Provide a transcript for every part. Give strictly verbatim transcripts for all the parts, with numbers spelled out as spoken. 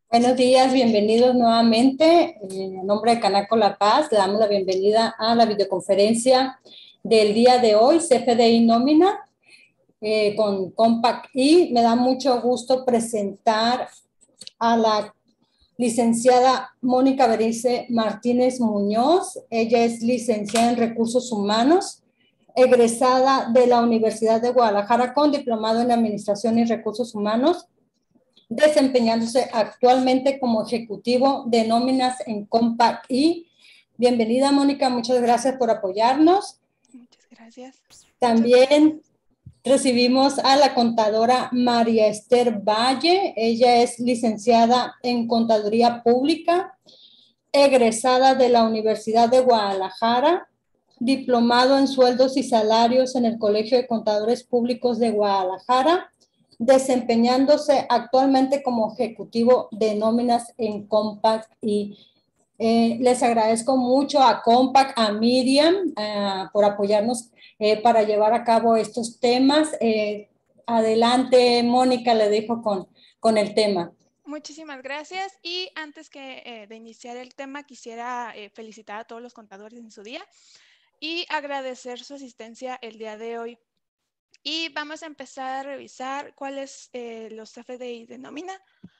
Buenos días, bienvenidos nuevamente. En nombre de Canaco La Paz, le damos la bienvenida a la videoconferencia del día de hoy, C F D I Nómina, eh, con Compact. Y me da mucho gusto presentar a la licenciada Mónica Berice Martínez Muñoz. Ella es licenciada en Recursos Humanos, egresada de la Universidad de Guadalajara con diplomado en Administración y Recursos Humanos, desempeñándose actualmente como ejecutivo de nóminas en Compact. Y bienvenida, Mónica, muchas gracias por apoyarnos. Muchas gracias. También recibimos a la contadora María Esther Valle. Ella es licenciada en Contaduría Pública, egresada de la Universidad de Guadalajara, diplomado en Sueldos y Salarios en el Colegio de Contadores Públicos de Guadalajara, desempeñándose actualmente como ejecutivo de nóminas en Compact. Y eh, les agradezco mucho a Compact, a Miriam, uh, por apoyarnos eh, para llevar a cabo estos temas. Eh, adelante, Mónica, le dejo con, con el tema. Muchísimas gracias. Y antes que eh, de iniciar el tema, quisiera eh, felicitar a todos los contadores en su día y agradecer su asistencia el día de hoy. Y vamos a empezar a revisar cuáles eh, los C F D I de nómina.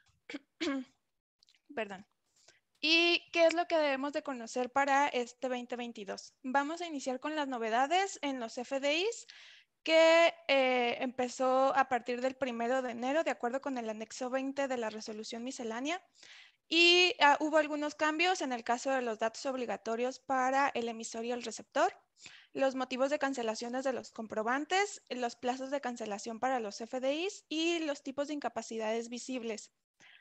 Perdón. ¿Y qué es lo que debemos de conocer para este veinte veintidós? Vamos a iniciar con las novedades en los C F D Is que eh, empezó a partir del primero de enero, de acuerdo con el anexo veinte de la resolución miscelánea. Y uh, hubo algunos cambios en el caso de los datos obligatorios para el emisor y el receptor, los motivos de cancelaciones de los comprobantes, los plazos de cancelación para los C F D Is y los tipos de incapacidades visibles.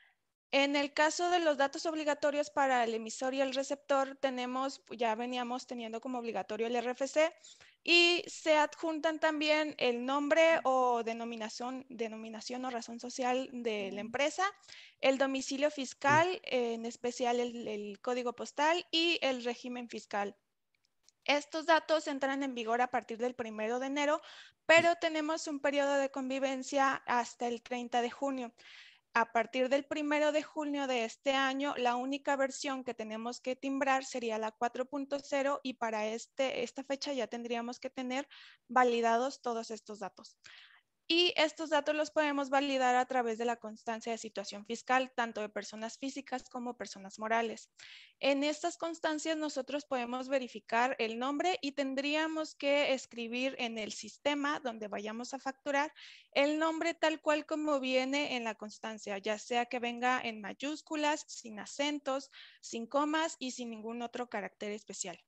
En el caso de los datos obligatorios para el emisor y el receptor, tenemos, ya veníamos teniendo como obligatorio el R F C y se adjuntan también el nombre o denominación, denominación o razón social de la empresa, el domicilio fiscal, en especial el, el código postal y el régimen fiscal. Estos datos entran en vigor a partir del primero de enero, pero tenemos un periodo de convivencia hasta el treinta de junio. A partir del primero de junio de este año, la única versión que tenemos que timbrar sería la cuatro punto cero y para este, esta fecha ya tendríamos que tener validados todos estos datos. Y estos datos los podemos validar a través de la constancia de situación fiscal, tanto de personas físicas como personas morales. En estas constancias nosotros podemos verificar el nombre y tendríamos que escribir en el sistema donde vayamos a facturar el nombre tal cual como viene en la constancia, ya sea que venga en mayúsculas, sin acentos, sin comas y sin ningún otro carácter especial.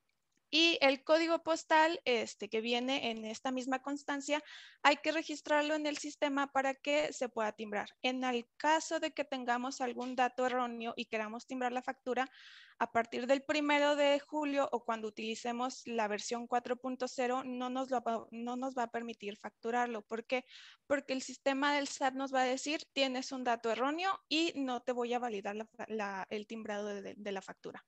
Y el código postal este, que viene en esta misma constancia, hay que registrarlo en el sistema para que se pueda timbrar. En el caso de que tengamos algún dato erróneo y queramos timbrar la factura, a partir del primero de julio o cuando utilicemos la versión cuatro punto cero, no nos, lo va, no nos va a permitir facturarlo. ¿Por qué? Porque el sistema del S A T nos va a decir, tienes un dato erróneo y no te voy a validar la, la, el timbrado de, de, de la factura.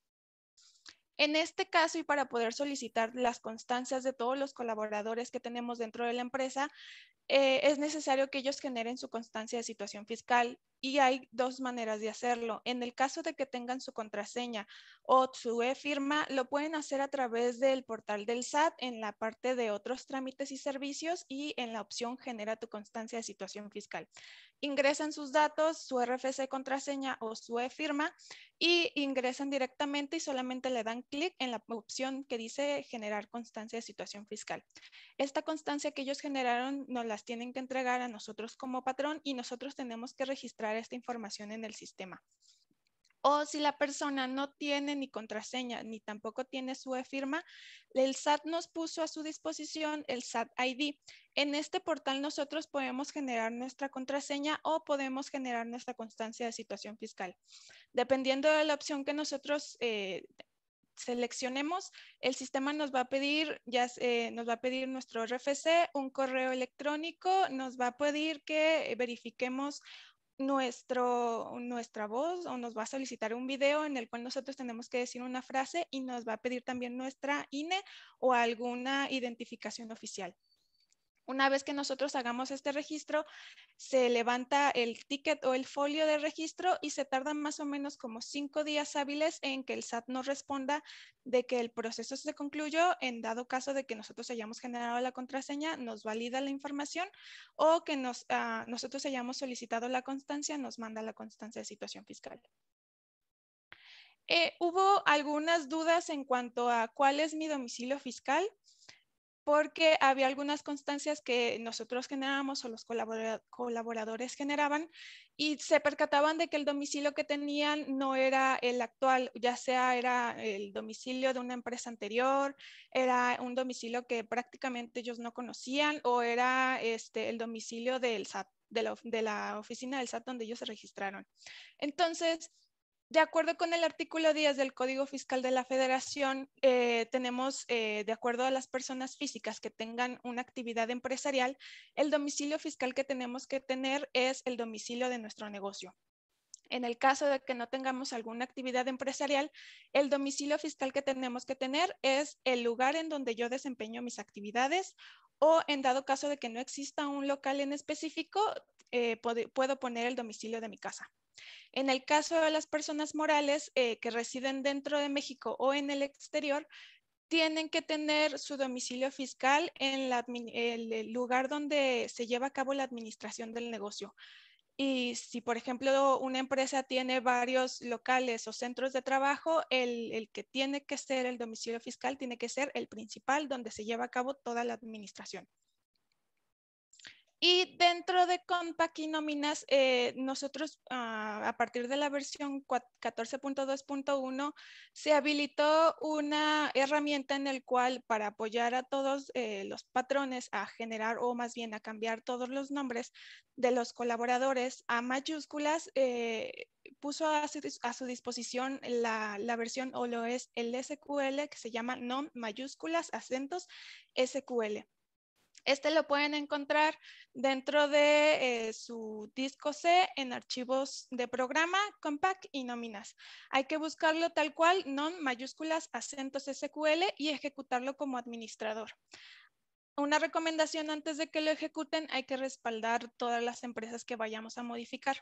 En este caso, y para poder solicitar las constancias de todos los colaboradores que tenemos dentro de la empresa, eh, es necesario que ellos generen su constancia de situación fiscal y hay dos maneras de hacerlo. En el caso de que tengan su contraseña o su e-firma, lo pueden hacer a través del portal del S A T en la parte de otros trámites y servicios y en la opción genera tu constancia de situación fiscal. Ingresan sus datos, su R F C contraseña o su e-firma y ingresan directamente y solamente le dan clic en la opción que dice generar constancia de situación fiscal. Esta constancia que ellos generaron nos las tienen que entregar a nosotros como patrón y nosotros tenemos que registrar esta información en el sistema. O si la persona no tiene ni contraseña ni tampoco tiene su e-firma, el S A T nos puso a su disposición el S A T I D. En este portal nosotros podemos generar nuestra contraseña o podemos generar nuestra constancia de situación fiscal. Dependiendo de la opción que nosotros eh, seleccionemos, el sistema nos va a pedir, ya eh, nos va a pedir nuestro R F C, un correo electrónico, nos va a pedir que verifiquemos nuestro, nuestra voz o nos va a solicitar un video en el cual nosotros tenemos que decir una frase y nos va a pedir también nuestra I N E o alguna identificación oficial. Una vez que nosotros hagamos este registro, se levanta el ticket o el folio de registro y se tarda más o menos como cinco días hábiles en que el S A T nos responda de que el proceso se concluyó. En dado caso de que nosotros hayamos generado la contraseña, nos valida la información, o que nos, uh, nosotros hayamos solicitado la constancia, nos manda la constancia de situación fiscal. Eh, hubo algunas dudas en cuanto a cuál es mi domicilio fiscal, porque había algunas constancias que nosotros generábamos o los colaboradores generaban y se percataban de que el domicilio que tenían no era el actual, ya sea era el domicilio de una empresa anterior, era un domicilio que prácticamente ellos no conocían, o era este, el domicilio del S A T, de la, de la oficina del S A T donde ellos se registraron. Entonces, de acuerdo con el artículo diez del Código Fiscal de la Federación, eh, tenemos, eh, de acuerdo a las personas físicas que tengan una actividad empresarial, el domicilio fiscal que tenemos que tener es el domicilio de nuestro negocio. En el caso de que no tengamos alguna actividad empresarial, el domicilio fiscal que tenemos que tener es el lugar en donde yo desempeño mis actividades, o en dado caso de que no exista un local en específico, eh, puedo, puedo poner el domicilio de mi casa. En el caso de las personas morales eh, que residen dentro de México o en el exterior, tienen que tener su domicilio fiscal en la, el, el lugar donde se lleva a cabo la administración del negocio. Y si, por ejemplo, una empresa tiene varios locales o centros de trabajo, el, el que tiene que ser el domicilio fiscal tiene que ser el principal, donde se lleva a cabo toda la administración. Y dentro de Compact y nóminas, eh, nosotros uh, a partir de la versión catorce punto dos punto uno se habilitó una herramienta en la cual, para apoyar a todos eh, los patrones a generar, o más bien a cambiar todos los nombres de los colaboradores a mayúsculas, eh, puso a su, a su disposición la, la versión, o lo es el S Q L, que se llama nom mayúsculas acentos S Q L. Este lo pueden encontrar dentro de eh, su disco C en archivos de programa, Compact y nóminas. Hay que buscarlo tal cual, non mayúsculas acentos S Q L, y ejecutarlo como administrador. Una recomendación: antes de que lo ejecuten, hay que respaldar todas las empresas que vayamos a modificar.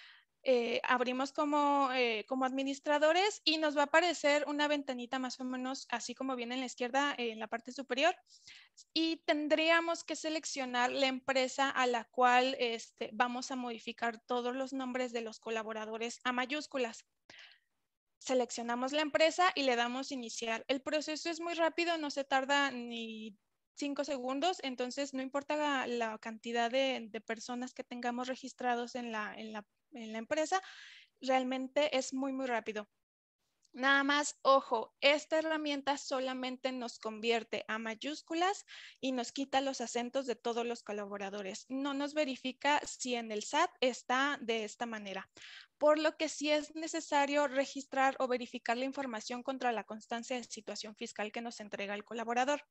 Eh, abrimos como, eh, como administradores y nos va a aparecer una ventanita más o menos así como viene en la izquierda, eh, en la parte superior, y tendríamos que seleccionar la empresa a la cual este, vamos a modificar todos los nombres de los colaboradores a mayúsculas. Seleccionamos la empresa y le damos iniciar. El proceso es muy rápido, no se tarda ni cinco segundos, entonces no importa la, la cantidad de, de personas que tengamos registrados en la, en la en la empresa, realmente es muy, muy rápido. Nada más, ojo, esta herramienta solamente nos convierte a mayúsculas y nos quita los acentos de todos los colaboradores. No nos verifica si en el S A T está de esta manera, por lo que sí es necesario registrar o verificar la información contra la constancia de situación fiscal que nos entrega el colaborador.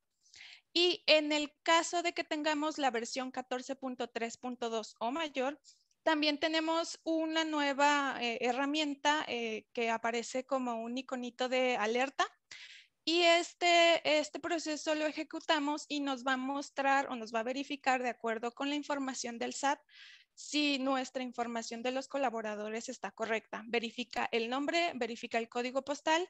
Y en el caso de que tengamos la versión catorce punto tres punto dos o mayor, también tenemos una nueva eh, herramienta eh, que aparece como un iconito de alerta, y este, este proceso lo ejecutamos y nos va a mostrar o nos va a verificar, de acuerdo con la información del S A T, si nuestra información de los colaboradores está correcta. Verifica el nombre, verifica el código postal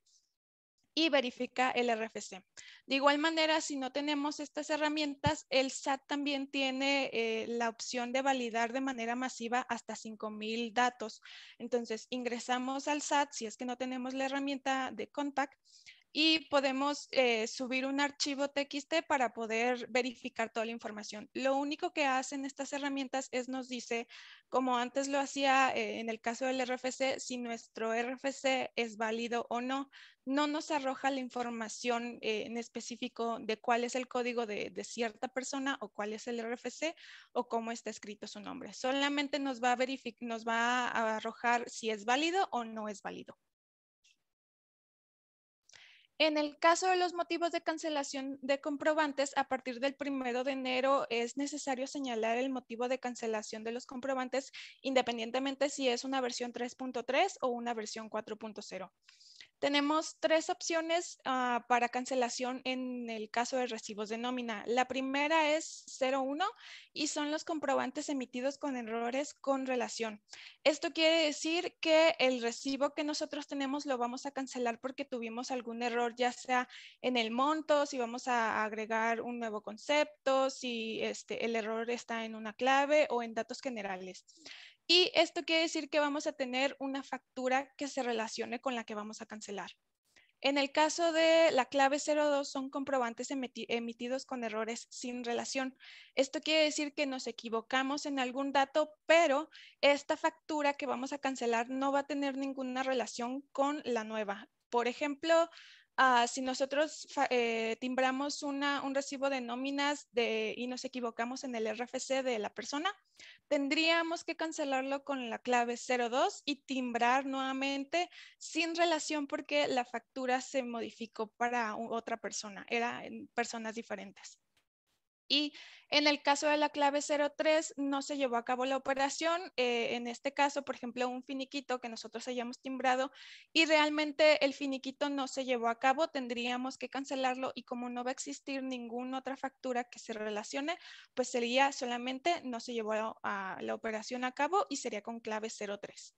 y verifica el R F C. De igual manera, si no tenemos estas herramientas, el S A T también tiene eh, la opción de validar de manera masiva hasta cinco mil datos. Entonces, ingresamos al S A T si es que no tenemos la herramienta de Compact, y podemos eh, subir un archivo T X T para poder verificar toda la información. Lo único que hacen estas herramientas es nos dice, como antes lo hacía eh, en el caso del R F C, si nuestro R F C es válido o no. No nos arroja la información eh, en específico de cuál es el código de, de cierta persona, o cuál es el R F C, o cómo está escrito su nombre. Solamente nos va a verificar, nos va a arrojar si es válido o no es válido. En el caso de los motivos de cancelación de comprobantes, a partir del primero de enero es necesario señalar el motivo de cancelación de los comprobantes, independientemente si es una versión tres punto tres o una versión cuatro punto cero. Tenemos tres opciones uh, para cancelación en el caso de recibos de nómina. La primera es cero uno y son los comprobantes emitidos con errores con relación. Esto quiere decir que el recibo que nosotros tenemos lo vamos a cancelar porque tuvimos algún error, ya sea en el monto, si vamos a agregar un nuevo concepto, si este, el error está en una clave o en datos generales. Y esto quiere decir que vamos a tener una factura que se relacione con la que vamos a cancelar. En el caso de la clave cero dos son comprobantes emitidos con errores sin relación. Esto quiere decir que nos equivocamos en algún dato, pero esta factura que vamos a cancelar no va a tener ninguna relación con la nueva. Por ejemplo, Uh, si nosotros eh, timbramos una, un recibo de nóminas de, y nos equivocamos en el R F C de la persona, tendríamos que cancelarlo con la clave cero dos y timbrar nuevamente sin relación porque la factura se modificó para otra persona, eran personas diferentes. Y en el caso de la clave cero tres no se llevó a cabo la operación. Eh, en este caso, por ejemplo, un finiquito que nosotros hayamos timbrado y realmente el finiquito no se llevó a cabo, tendríamos que cancelarlo y como no va a existir ninguna otra factura que se relacione, pues sería solamente no se llevó a, a la operación a cabo y sería con clave cero tres.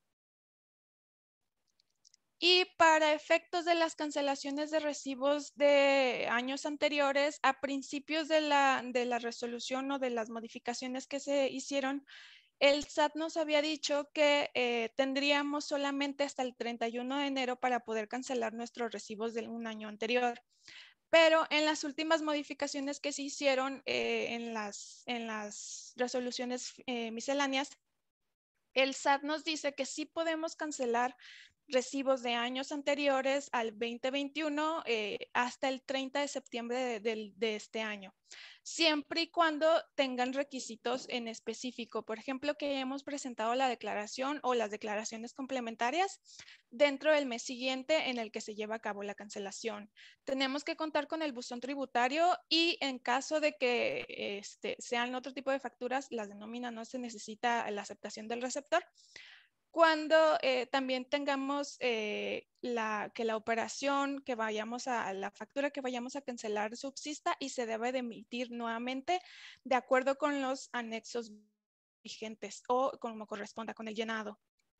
Y para efectos de las cancelaciones de recibos de años anteriores, a principios de la, de la resolución o de las modificaciones que se hicieron, el S A T nos había dicho que eh, tendríamos solamente hasta el treinta y uno de enero para poder cancelar nuestros recibos de un año anterior. Pero en las últimas modificaciones que se hicieron eh, en, las, en las resoluciones eh, misceláneas, el S A T nos dice que sí podemos cancelar recibos de años anteriores al veinte veintiuno eh, hasta el treinta de septiembre de, de, de este año, siempre y cuando tengan requisitos en específico. Por ejemplo, que hayamos presentado la declaración o las declaraciones complementarias dentro del mes siguiente en el que se lleva a cabo la cancelación. Tenemos que contar con el buzón tributario y en caso de que este, sean otro tipo de facturas, las de nómina no se necesita la aceptación del receptor. Cuando eh, también tengamos eh, la, que la operación que vayamos a, la factura que vayamos a cancelar subsista y se debe de emitir nuevamente de acuerdo con los anexos vigentes o como corresponda con el llenado.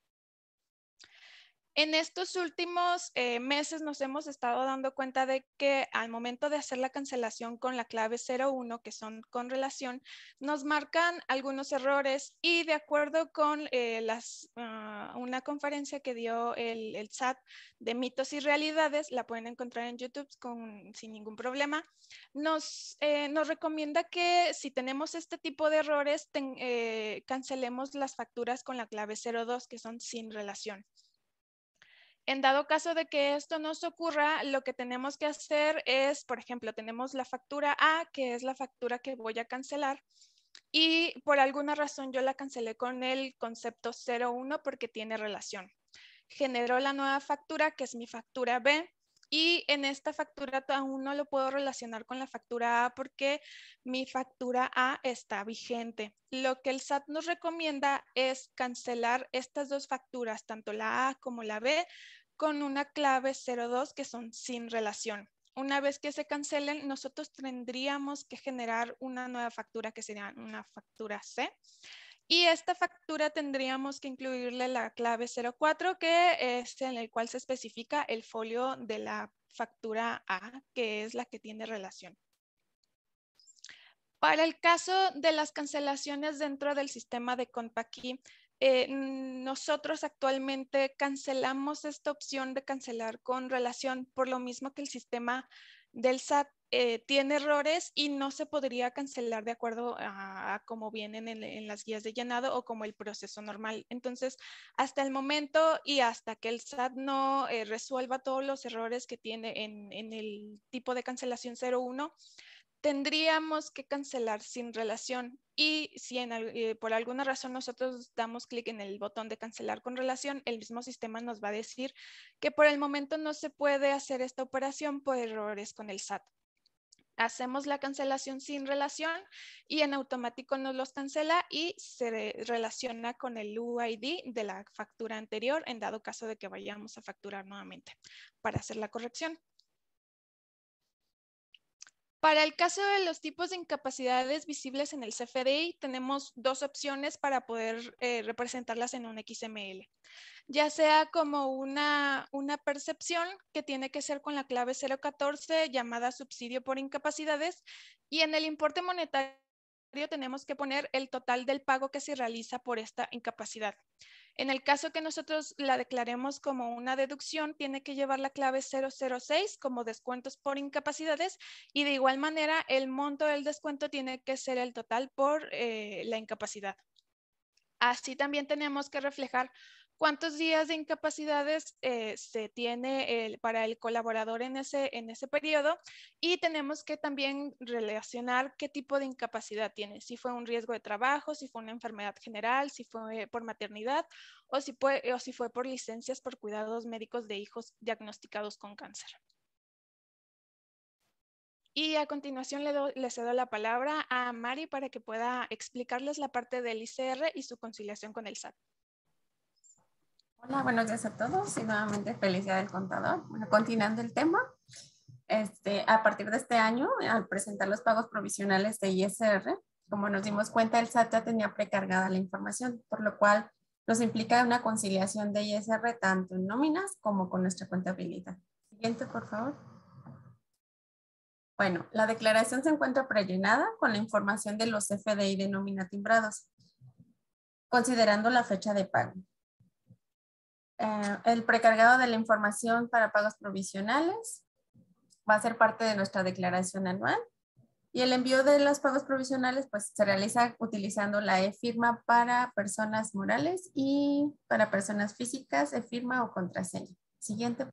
En estos últimos eh, meses nos hemos estado dando cuenta de que al momento de hacer la cancelación con la clave cero uno, que son con relación, nos marcan algunos errores y de acuerdo con eh, las, uh, una conferencia que dio el, el S A T de mitos y realidades, la pueden encontrar en YouTube con, sin ningún problema, nos, eh, nos recomienda que si tenemos este tipo de errores, ten, eh, cancelemos las facturas con la clave cero dos, que son sin relación. En dado caso de que esto nos ocurra, lo que tenemos que hacer es, por ejemplo, tenemos la factura A, que es la factura que voy a cancelar, y por alguna razón yo la cancelé con el concepto cero uno porque tiene relación. Generó la nueva factura, que es mi factura B, y en esta factura aún no lo puedo relacionar con la factura A porque mi factura A está vigente. Lo que el S A T nos recomienda es cancelar estas dos facturas, tanto la A como la B, con una clave cero dos que son sin relación. Una vez que se cancelen, nosotros tendríamos que generar una nueva factura que sería una factura C. Y esta factura tendríamos que incluirle la clave cero cuatro, que es en el cual se especifica el folio de la factura A, que es la que tiene relación. Para el caso de las cancelaciones dentro del sistema de CONPAKey, eh, nosotros actualmente cancelamos esta opción de cancelar con relación por lo mismo que el sistema del S A T eh, tiene errores y no se podría cancelar de acuerdo a, a cómo vienen en, en las guías de llenado o como el proceso normal. Entonces, hasta el momento y hasta que el S A T no eh, resuelva todos los errores que tiene en, en el tipo de cancelación cero uno, tendríamos que cancelar sin relación. Y si en, eh, por alguna razón nosotros damos clic en el botón de cancelar con relación, el mismo sistema nos va a decir que por el momento no se puede hacer esta operación por errores con el S A T. hacemos la cancelación sin relación y en automático nos los cancela y se relaciona con el U I D de la factura anterior en dado caso de que vayamos a facturar nuevamente para hacer la corrección. Para el caso de los tipos de incapacidades visibles en el C F D I, tenemos dos opciones para poder eh, representarlas en un X M L. Ya sea como una, una percepción que tiene que ser con la clave cero catorce llamada subsidio por incapacidades, y en el importe monetario tenemos que poner el total del pago que se realiza por esta incapacidad. En el caso que nosotros la declaremos como una deducción, tiene que llevar la clave cero cero seis como descuentos por incapacidades, y de igual manera el monto del descuento tiene que ser el total por eh, la incapacidad. Así también tenemos que reflejar cuántos días de incapacidades eh, se tiene el, para el colaborador en ese, en ese periodo, y tenemos que también relacionar qué tipo de incapacidad tiene, si fue un riesgo de trabajo, si fue una enfermedad general, si fue por maternidad o si fue, o si fue por licencias por cuidados médicos de hijos diagnosticados con cáncer. Y a continuación le, do, le cedo la palabra a Mari para que pueda explicarles la parte del I C R y su conciliación con el S A T. Hola, buenos días a todos y nuevamente feliz día del contador. Bueno, continuando el tema, este, a partir de este año, al presentar los pagos provisionales de I S R, como nos dimos cuenta, el S A T ya tenía precargada la información, por lo cual nos implica una conciliación de I S R tanto en nóminas como con nuestra contabilidad. Siguiente, por favor. Bueno, la declaración se encuentra prellenada con la información de los F D I de nómina timbrados, considerando la fecha de pago. Eh, el precargado de la información para pagos provisionales va a ser parte de nuestra declaración anual, y el envío de los pagos provisionales pues se realiza utilizando la e-firma para personas morales y para personas físicas, e-firma o contraseña. Siguiente.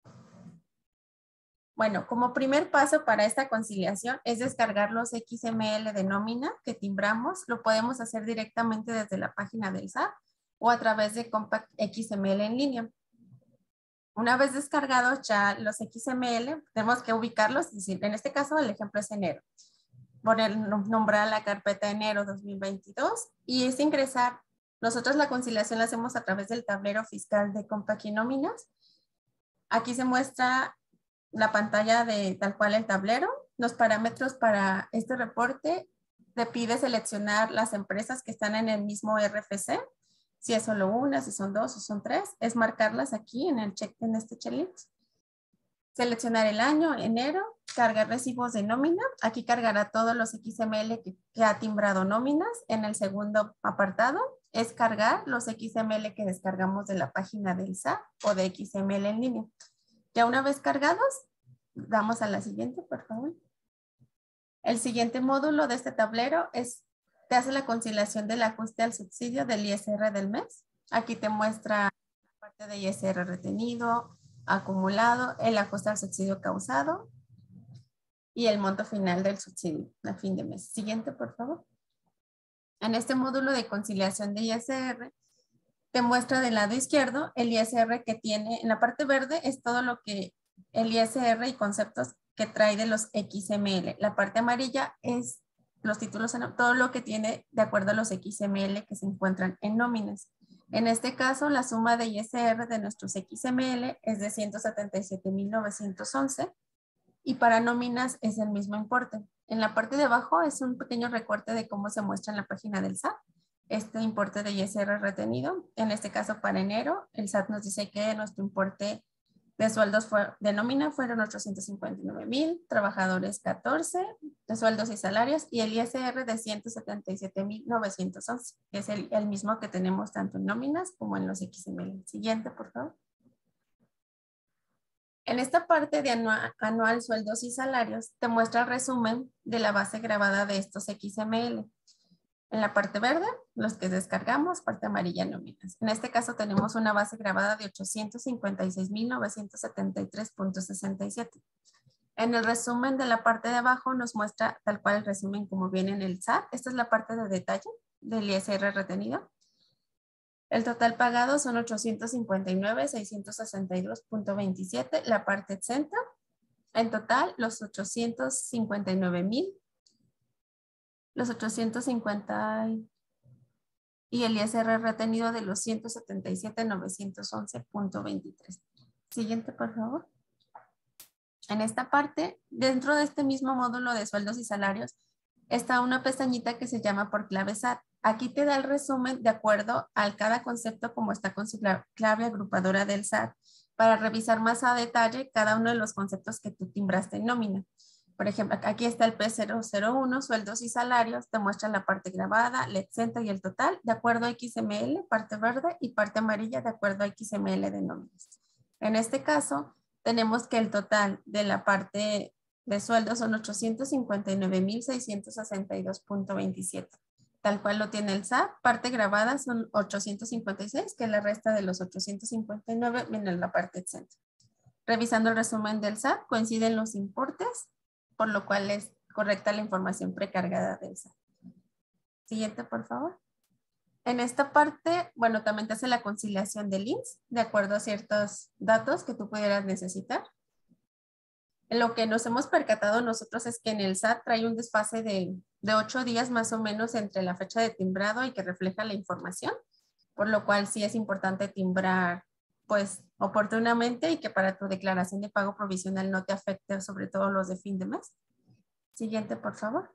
Bueno, como primer paso para esta conciliación es descargar los X M L de nómina que timbramos. Lo podemos hacer directamente desde la página del S A T o a través de Compact X M L en línea. Una vez descargados ya los X M L, tenemos que ubicarlos, es decir, en este caso el ejemplo es enero. Poner, nombrar la carpeta enero dos mil veintidós y es ingresar. Nosotros la conciliación la hacemos a través del tablero fiscal de Compact y nóminas. Aquí se muestra la pantalla de tal cual el tablero. Los parámetros para este reporte te pide seleccionar las empresas que están en el mismo R F C. Si es solo una, si son dos o son tres, es marcarlas aquí en, el check, en este checklist. Seleccionar el año, enero, cargar recibos de nómina. Aquí cargará todos los X M L que, que ha timbrado nóminas. En el segundo apartado es cargar los X M L que descargamos de la página del S A T o de X M L en línea. Ya una vez cargados, damos a la siguiente, por favor. El siguiente módulo de este tablero es, te hace la conciliación del ajuste al subsidio del I S R del mes. Aquí te muestra la parte de I S R retenido, acumulado, el ajuste al subsidio causado y el monto final del subsidio a fin de mes. Siguiente, por favor. En este módulo de conciliación de I S R, te muestra del lado izquierdo el I S R que tiene. En la parte verde es todo lo que el I S R y conceptos que trae de los X M L. La parte amarilla es los títulos, todo lo que tiene de acuerdo a los X M L que se encuentran en nóminas. En este caso, la suma de I S R de nuestros X M L es de ciento setenta y siete mil novecientos once y para nóminas es el mismo importe. En la parte de abajo es un pequeño recorte de cómo se muestra en la página del S A T este importe de I S R retenido. En este caso, para enero, el S A T nos dice que nuestro importe de sueldos fue, de nómina fueron ochocientos cincuenta y nueve mil, trabajadores catorce, de sueldos y salarios, y el I S R de ciento setenta y siete mil novecientos once, que es el, el mismo que tenemos tanto en nóminas como en los X M L. Siguiente, por favor. En esta parte de anual, anual sueldos y salarios, te muestra el resumen de la base grabada de estos X M L. En la parte verde, los que descargamos, parte amarilla, nóminas. En este caso tenemos una base grabada de ochocientos cincuenta y seis mil novecientos setenta y tres punto sesenta y siete. En el resumen de la parte de abajo nos muestra tal cual el resumen como viene en el S A T. Esta es la parte de detalle del I S R retenido. El total pagado son ochocientos cincuenta y nueve mil seiscientos sesenta y dos punto veintisiete, la parte exenta. En total, los ochocientos cincuenta y nueve mil, los ochocientos cincuenta y el I S R retenido de los ciento setenta y siete mil novecientos once punto veintitrés. Siguiente, por favor. En esta parte, dentro de este mismo módulo de sueldos y salarios, está una pestañita que se llama por clave S A T. Aquí te da el resumen de acuerdo a cada concepto como está con su clave agrupadora del S A T, para revisar más a detalle cada uno de los conceptos que tú timbraste en nómina. Por ejemplo, aquí está el P cero cero uno, sueldos y salarios, te muestra la parte grabada, el exento y el total, de acuerdo a X M L, parte verde, y parte amarilla, de acuerdo a X M L de nóminas. En este caso, tenemos que el total de la parte de sueldos son ochocientos cincuenta y nueve mil seiscientos sesenta y dos punto veintisiete. Tal cual lo tiene el S A T. Parte grabada son ochocientos cincuenta y seis, que es la resta de los ochocientos cincuenta y nueve menos la parte exenta. Revisando el resumen del S A T, coinciden los importes, por lo cual es correcta la información precargada del S A T. Siguiente, por favor. En esta parte, bueno, también te hace la conciliación del I N S de acuerdo a ciertos datos que tú pudieras necesitar. Lo que nos hemos percatado nosotros es que en el S A T trae un desfase de, de ocho días más o menos entre la fecha de timbrado y que refleja la información, por lo cual sí es importante timbrar pues oportunamente y que para tu declaración de pago provisional no te afecte, sobre todo los de fin de mes. Siguiente, por favor.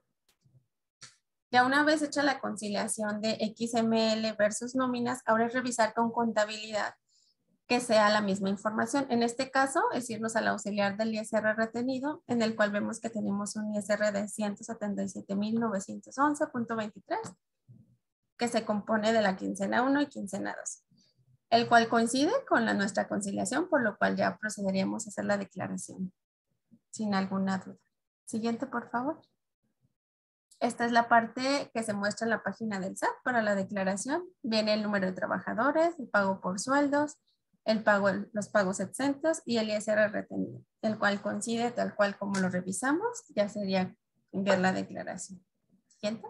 Ya una vez hecha la conciliación de X M L versus nóminas, ahora es revisar con contabilidad que sea la misma información. En este caso, es irnos al auxiliar del I S R retenido, en el cual vemos que tenemos un I S R de ciento setenta y siete mil novecientos once punto veintitrés, que se compone de la quincena uno y quincena dos, el cual coincide con la, nuestra conciliación, por lo cual ya procederíamos a hacer la declaración sin alguna duda. Siguiente, por favor. Esta es la parte que se muestra en la página del S A T para la declaración. Viene el número de trabajadores, el pago por sueldos, el pago, los pagos exentos y el I S R retenido, el cual coincide tal cual como lo revisamos, ya sería enviar la declaración. Siguiente.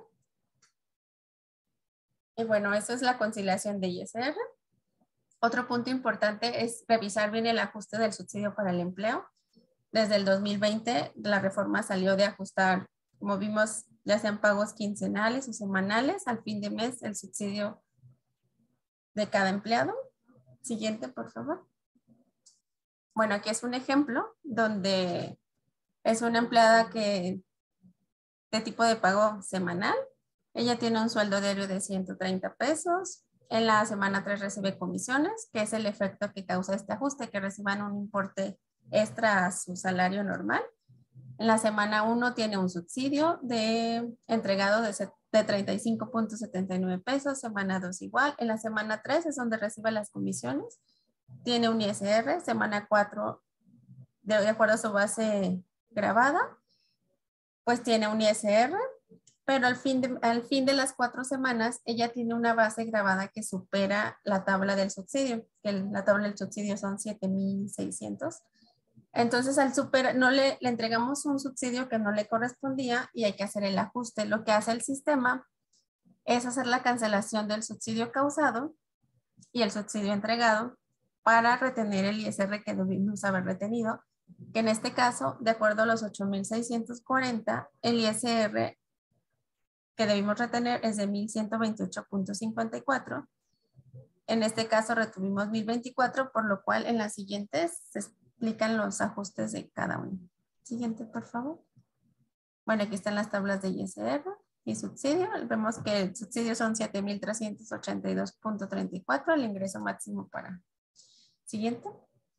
Y bueno, eso es la conciliación de I S R. Otro punto importante es revisar bien el ajuste del subsidio para el empleo. Desde el dos mil veinte, la reforma salió de ajustar, como vimos, ya sean pagos quincenales o semanales, al fin de mes, el subsidio de cada empleado. Siguiente, por favor. Bueno, aquí es un ejemplo donde es una empleada que de tipo de pago semanal. Ella tiene un sueldo diario de ciento treinta pesos. En la semana tres recibe comisiones, que es el efecto que causa este ajuste, que reciban un importe extra a su salario normal. En la semana uno tiene un subsidio de entregado de, de treinta y cinco punto setenta y nueve pesos, semana dos igual. En la semana tres es donde recibe las comisiones. Tiene un I S R, semana cuatro, de, de acuerdo a su base grabada, pues tiene un I S R, pero al fin, de, al fin de las cuatro semanas, ella tiene una base grabada que supera la tabla del subsidio, que la tabla del subsidio son siete mil seiscientos. Entonces, al super, no le, le entregamos un subsidio que no le correspondía y hay que hacer el ajuste. Lo que hace el sistema es hacer la cancelación del subsidio causado y el subsidio entregado para retener el I S R que debimos haber retenido, que en este caso, de acuerdo a los ocho mil seiscientos cuarenta, el I S R que debimos retener es de mil ciento veintiocho punto cincuenta y cuatro. En este caso retuvimos mil veinticuatro, por lo cual en las siguientes se explican los ajustes de cada uno. Siguiente, por favor. Bueno, aquí están las tablas de I S R y subsidio. Vemos que el subsidio son siete mil trescientos ochenta y dos punto treinta y cuatro, el ingreso máximo para. Siguiente.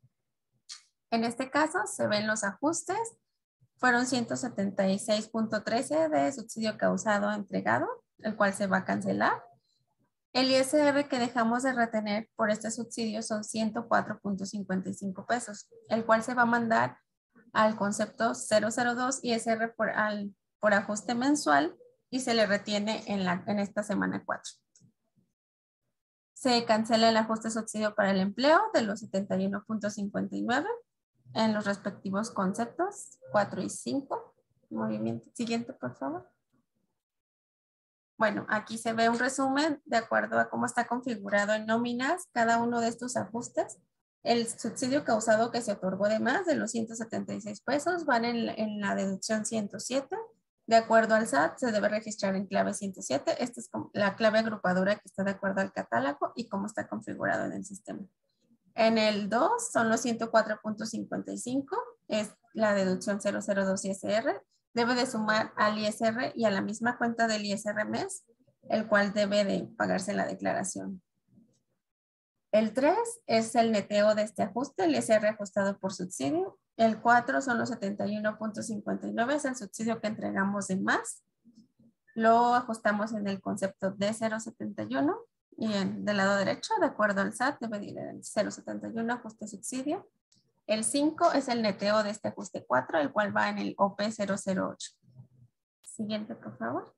En este caso se ven los ajustes. Fueron ciento setenta y seis punto trece de subsidio causado entregado, el cual se va a cancelar. El I S R que dejamos de retener por este subsidio son ciento cuatro punto cincuenta y cinco pesos, el cual se va a mandar al concepto cero cero dos I S R por, al, por ajuste mensual y se le retiene en, la, en esta semana cuatro. Se cancela el ajuste subsidio para el empleo de los setenta y uno punto cincuenta y nueve en los respectivos conceptos cuatro y cinco. Movimiento siguiente, por favor. Bueno, aquí se ve un resumen de acuerdo a cómo está configurado en nóminas cada uno de estos ajustes. El subsidio causado que se otorgó de más de los ciento setenta y seis pesos van en, en la deducción ciento siete. De acuerdo al S A T, se debe registrar en clave ciento siete. Esta es la clave agrupadora que está de acuerdo al catálogo y cómo está configurado en el sistema. En el dos son los ciento cuatro punto cincuenta y cinco, es la deducción cero cero dos I S R. Debe de sumar al I S R y a la misma cuenta del I S R mes, el cual debe de pagarse en la declaración. El tres es el neteo de este ajuste, el I S R ajustado por subsidio. El cuatro son los setenta y uno punto cincuenta y nueve, es el subsidio que entregamos de más. Lo ajustamos en el concepto de cero setenta y uno y en, del lado derecho, de acuerdo al S A T, debe ir en cero setenta y uno ajuste subsidio. El cinco es el neteo de este ajuste cuatro, el cual va en el O P cero cero ocho. Siguiente, por favor.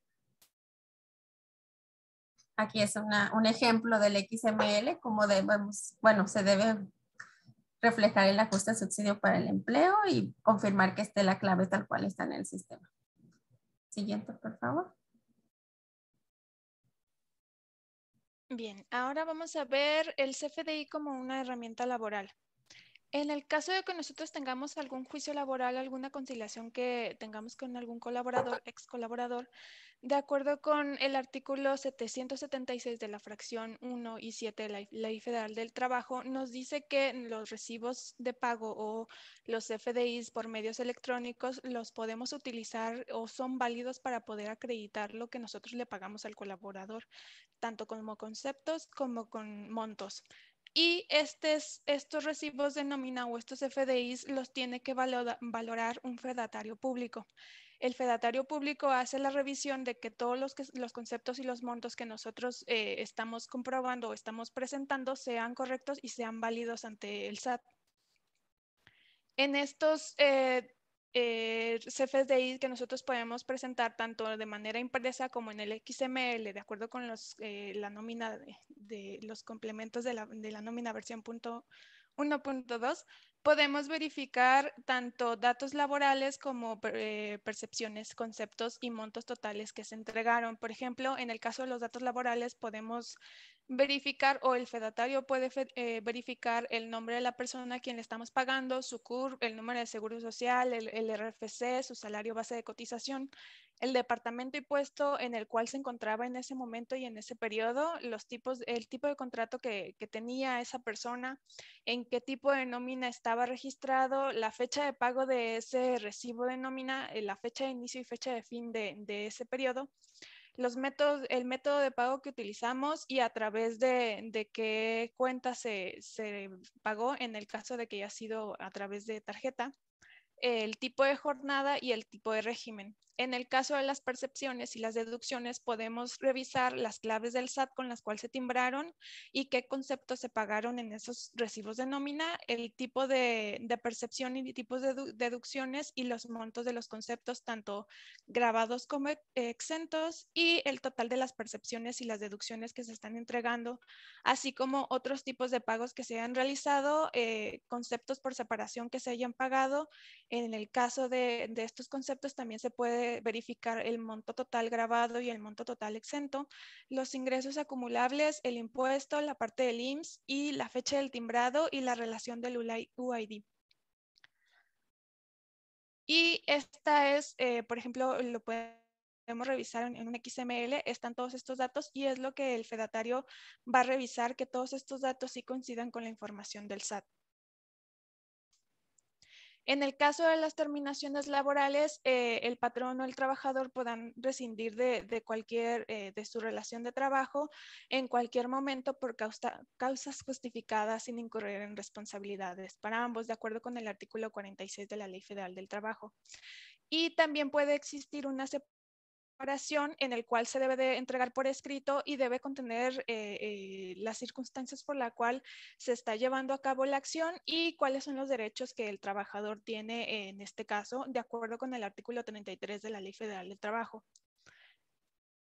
Aquí es una, un ejemplo del X M L, cómo debemos, bueno, se debe reflejar el ajuste subsidio para el empleo y confirmar que esté la clave tal cual está en el sistema. Siguiente, por favor. Bien, ahora vamos a ver el C F D I como una herramienta laboral. En el caso de que nosotros tengamos algún juicio laboral, alguna conciliación que tengamos con algún colaborador, ex colaborador, de acuerdo con el artículo setecientos setenta y seis de la fracción uno y siete de la Ley Federal del Trabajo, nos dice que los recibos de pago o los F D Is por medios electrónicos los podemos utilizar o son válidos para poder acreditar lo que nosotros le pagamos al colaborador, tanto como conceptos como con montos. Y estes, estos recibos de nómina o estos F D Is los tiene que valora, valorar un fedatario público. El fedatario público hace la revisión de que todos los, que, los conceptos y los montos que nosotros eh, estamos comprobando o estamos presentando sean correctos y sean válidos ante el S A T. En estos eh, eh, C F D I que nosotros podemos presentar tanto de manera impresa como en el X M L, de acuerdo con los, eh, la nómina de, de los complementos de la, de la nómina versión uno punto dos, podemos verificar tanto datos laborales como eh, percepciones, conceptos y montos totales que se entregaron. Por ejemplo, en el caso de los datos laborales podemos verificar o el fedatario puede eh, verificar el nombre de la persona a quien le estamos pagando, su C U R P, el número de seguro social, el, el R F C, su salario base de cotización, el departamento y puesto en el cual se encontraba en ese momento y en ese periodo, los tipos, el tipo de contrato que, que tenía esa persona, en qué tipo de nómina estaba registrado, la fecha de pago de ese recibo de nómina, la fecha de inicio y fecha de fin de, de ese periodo, los métodos, el método de pago que utilizamos y a través de, de qué cuenta se, se pagó en el caso de que haya sido a través de tarjeta, el tipo de jornada y el tipo de régimen. En el caso de las percepciones y las deducciones, podemos revisar las claves del S A T con las cuales se timbraron y qué conceptos se pagaron en esos recibos de nómina, el tipo de, de percepción y tipos de deducciones y los montos de los conceptos, tanto grabados como exentos, y el total de las percepciones y las deducciones que se están entregando, así como otros tipos de pagos que se hayan realizado, eh, conceptos por separación que se hayan pagado. En el caso de, de estos conceptos también se puede verificar el monto total grabado y el monto total exento, los ingresos acumulables, el impuesto, la parte del I M S S y la fecha del timbrado y la relación del U I D. Y esta es, eh, por ejemplo, lo podemos revisar en, en un X M L, están todos estos datos y es lo que el fedatario va a revisar, que todos estos datos sí coincidan con la información del S A T. En el caso de las terminaciones laborales, eh, el patrón o el trabajador puedan rescindir de, de cualquier, eh, de su relación de trabajo en cualquier momento por causa, causas justificadas sin incurrir en responsabilidades para ambos, de acuerdo con el artículo cuarenta y seis de la Ley Federal del Trabajo. Y también puede existir una separación en el cual se debe de entregar por escrito y debe contener eh, eh, las circunstancias por la cual se está llevando a cabo la acción y cuáles son los derechos que el trabajador tiene en este caso, de acuerdo con el artículo treinta y tres de la Ley Federal del Trabajo.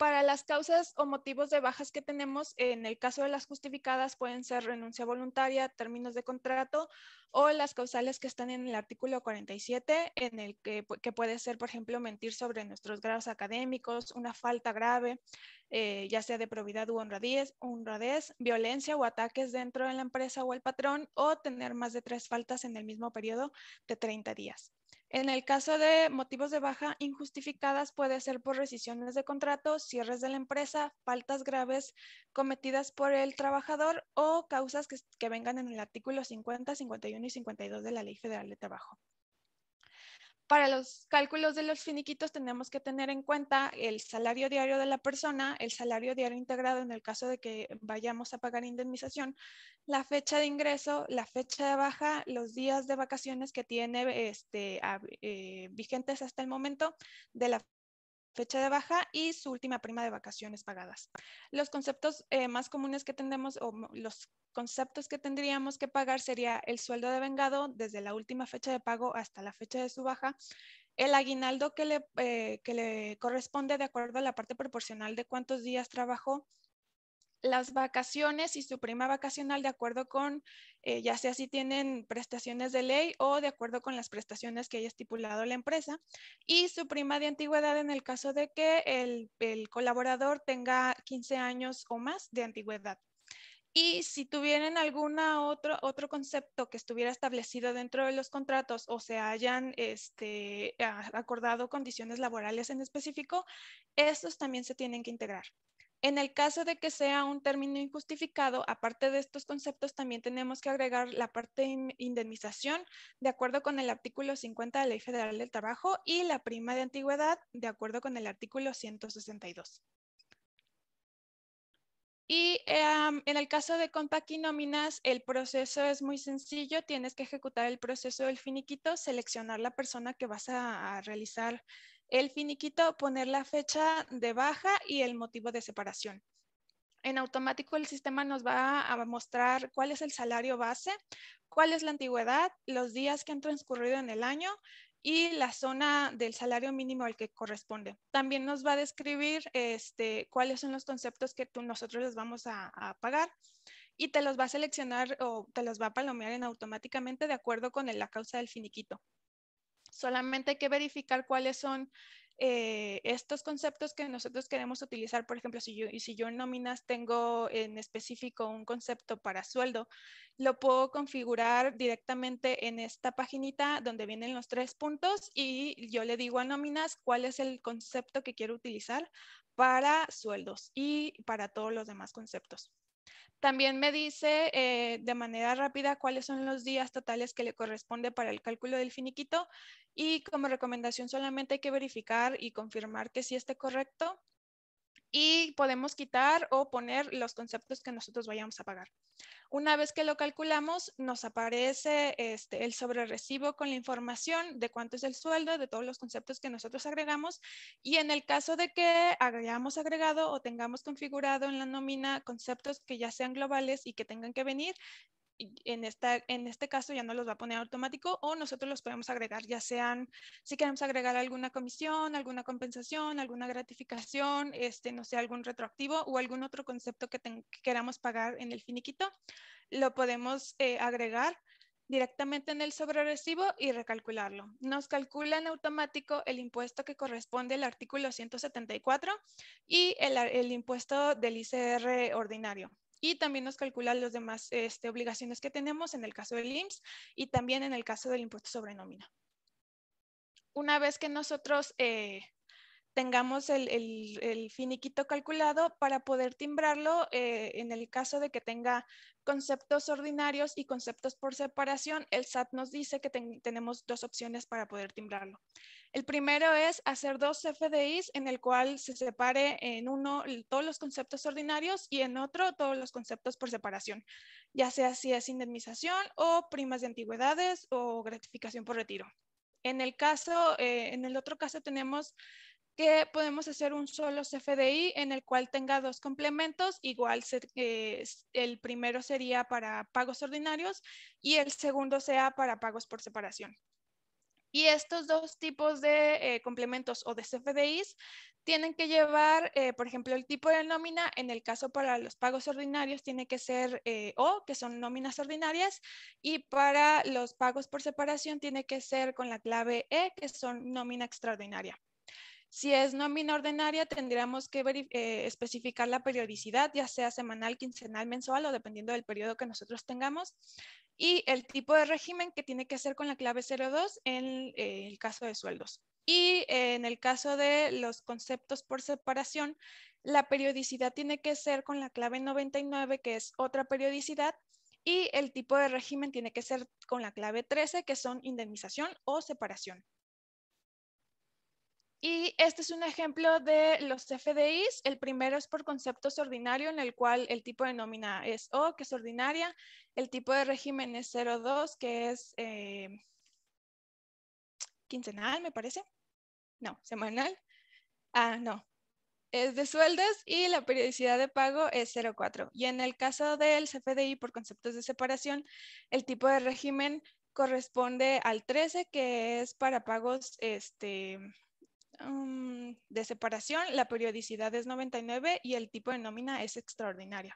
Para las causas o motivos de bajas que tenemos, en el caso de las justificadas pueden ser renuncia voluntaria, términos de contrato o las causales que están en el artículo cuarenta y siete, en el que, que puede ser, por ejemplo, mentir sobre nuestros grados académicos, una falta grave, eh, ya sea de probidad u honradez, honradez, violencia o ataques dentro de la empresa o el patrón, o tener más de tres faltas en el mismo periodo de treinta días. En el caso de motivos de baja injustificadas, puede ser por rescisiones de contrato, cierres de la empresa, faltas graves cometidas por el trabajador o causas que, que vengan en el artículo cincuenta, cincuenta y uno y cincuenta y dos de la Ley Federal de Trabajo. Para los cálculos de los finiquitos tenemos que tener en cuenta el salario diario de la persona, el salario diario integrado en el caso de que vayamos a pagar indemnización, la fecha de ingreso, la fecha de baja, los días de vacaciones que tiene este, eh, vigentes hasta el momento de la fecha de baja y su última prima de vacaciones pagadas. Los conceptos eh, más comunes que tendemos o los conceptos que tendríamos que pagar sería el sueldo de vengado desde la última fecha de pago hasta la fecha de su baja, el aguinaldo que le, eh, que le corresponde de acuerdo a la parte proporcional de cuántos días trabajó, las vacaciones y su prima vacacional de acuerdo con, eh, ya sea si tienen prestaciones de ley o de acuerdo con las prestaciones que haya estipulado la empresa, y su prima de antigüedad en el caso de que el, el colaborador tenga quince años o más de antigüedad. Y si tuvieran algún otro, otro concepto que estuviera establecido dentro de los contratos o se hayan este, acordado condiciones laborales en específico, estos también se tienen que integrar. En el caso de que sea un término injustificado, aparte de estos conceptos, también tenemos que agregar la parte de indemnización de acuerdo con el artículo cincuenta de la Ley Federal del Trabajo y la prima de antigüedad de acuerdo con el artículo ciento sesenta y dos. Y um, en el caso de compact y nóminas, el proceso es muy sencillo. Tienes que ejecutar el proceso del finiquito, seleccionar la persona que vas a, a realizar el finiquito, poner la fecha de baja y el motivo de separación. En automático el sistema nos va a mostrar cuál es el salario base, cuál es la antigüedad, los días que han transcurrido en el año y la zona del salario mínimo al que corresponde. También nos va a describir este, cuáles son los conceptos que tú, nosotros les vamos a, a pagar y te los va a seleccionar o te los va a palomear en automáticamente de acuerdo con el, la causa del finiquito. Solamente hay que verificar cuáles son eh, estos conceptos que nosotros queremos utilizar. Por ejemplo, si yo, si yo en nóminas tengo en específico un concepto para sueldo, lo puedo configurar directamente en esta paginita donde vienen los tres puntos y yo le digo a nóminas cuál es el concepto que quiero utilizar para sueldos y para todos los demás conceptos. También me dice eh, de manera rápida cuáles son los días totales que le corresponde para el cálculo del finiquito y como recomendación solamente hay que verificar y confirmar que sí esté correcto y podemos quitar o poner los conceptos que nosotros vayamos a pagar. Una vez que lo calculamos, nos aparece este, el sobrerecibo con la información de cuánto es el sueldo, de todos los conceptos que nosotros agregamos. Y en el caso de que hayamos agregado o tengamos configurado en la nómina conceptos que ya sean globales y que tengan que venir, en, esta, en este caso ya no los va a poner automático o nosotros los podemos agregar, ya sean, si queremos agregar alguna comisión, alguna compensación, alguna gratificación, este, no sé, algún retroactivo o algún otro concepto que, ten, que queramos pagar en el finiquito, lo podemos eh, agregar directamente en el sobrerecibo y recalcularlo. Nos calcula en automático el impuesto que corresponde al artículo ciento setenta y cuatro y el, el impuesto del I C R ordinario. Y también nos calcula las demás este, obligaciones que tenemos en el caso del I M S S y también en el caso del impuesto sobre nómina. Una vez que nosotros eh, tengamos el, el, el finiquito calculado para poder timbrarlo eh, en el caso de que tenga conceptos ordinarios y conceptos por separación, el S A T nos dice que ten, tenemos dos opciones para poder timbrarlo. El primero es hacer dos F D Is en el cual se separe en uno todos los conceptos ordinarios y en otro todos los conceptos por separación, ya sea si es indemnización o primas de antigüedades o gratificación por retiro. En el caso, eh, en el otro caso tenemos que podemos hacer un solo C F D I en el cual tenga dos complementos, igual se, eh, el primero sería para pagos ordinarios y el segundo sea para pagos por separación. Y estos dos tipos de eh, complementos o de C F D Is tienen que llevar, eh, por ejemplo, el tipo de nómina. En el caso para los pagos ordinarios tiene que ser eh, O, que son nóminas ordinarias, y para los pagos por separación tiene que ser con la clave E, que son nómina extraordinaria. Si es nómina ordinaria, tendríamos que eh, especificar la periodicidad, ya sea semanal, quincenal, mensual o dependiendo del periodo que nosotros tengamos. Y el tipo de régimen, que tiene que ser con la clave cero dos en eh, el caso de sueldos. Y eh, en el caso de los conceptos por separación, la periodicidad tiene que ser con la clave noventa y nueve, que es otra periodicidad. Y el tipo de régimen tiene que ser con la clave trece, que son indemnización o separación. Y este es un ejemplo de los F D Is. El primero es por conceptos ordinario, en el cual el tipo de nómina es O, que es ordinaria. El tipo de régimen es cero dos, que es eh, quincenal, me parece. No, semanal. Ah, no. Es de sueldos, y la periodicidad de pago es cero cuatro. Y en el caso del C F D I por conceptos de separación, el tipo de régimen corresponde al trece, que es para pagos este, Um, de separación. La periodicidad es noventa y nueve y el tipo de nómina es extraordinaria.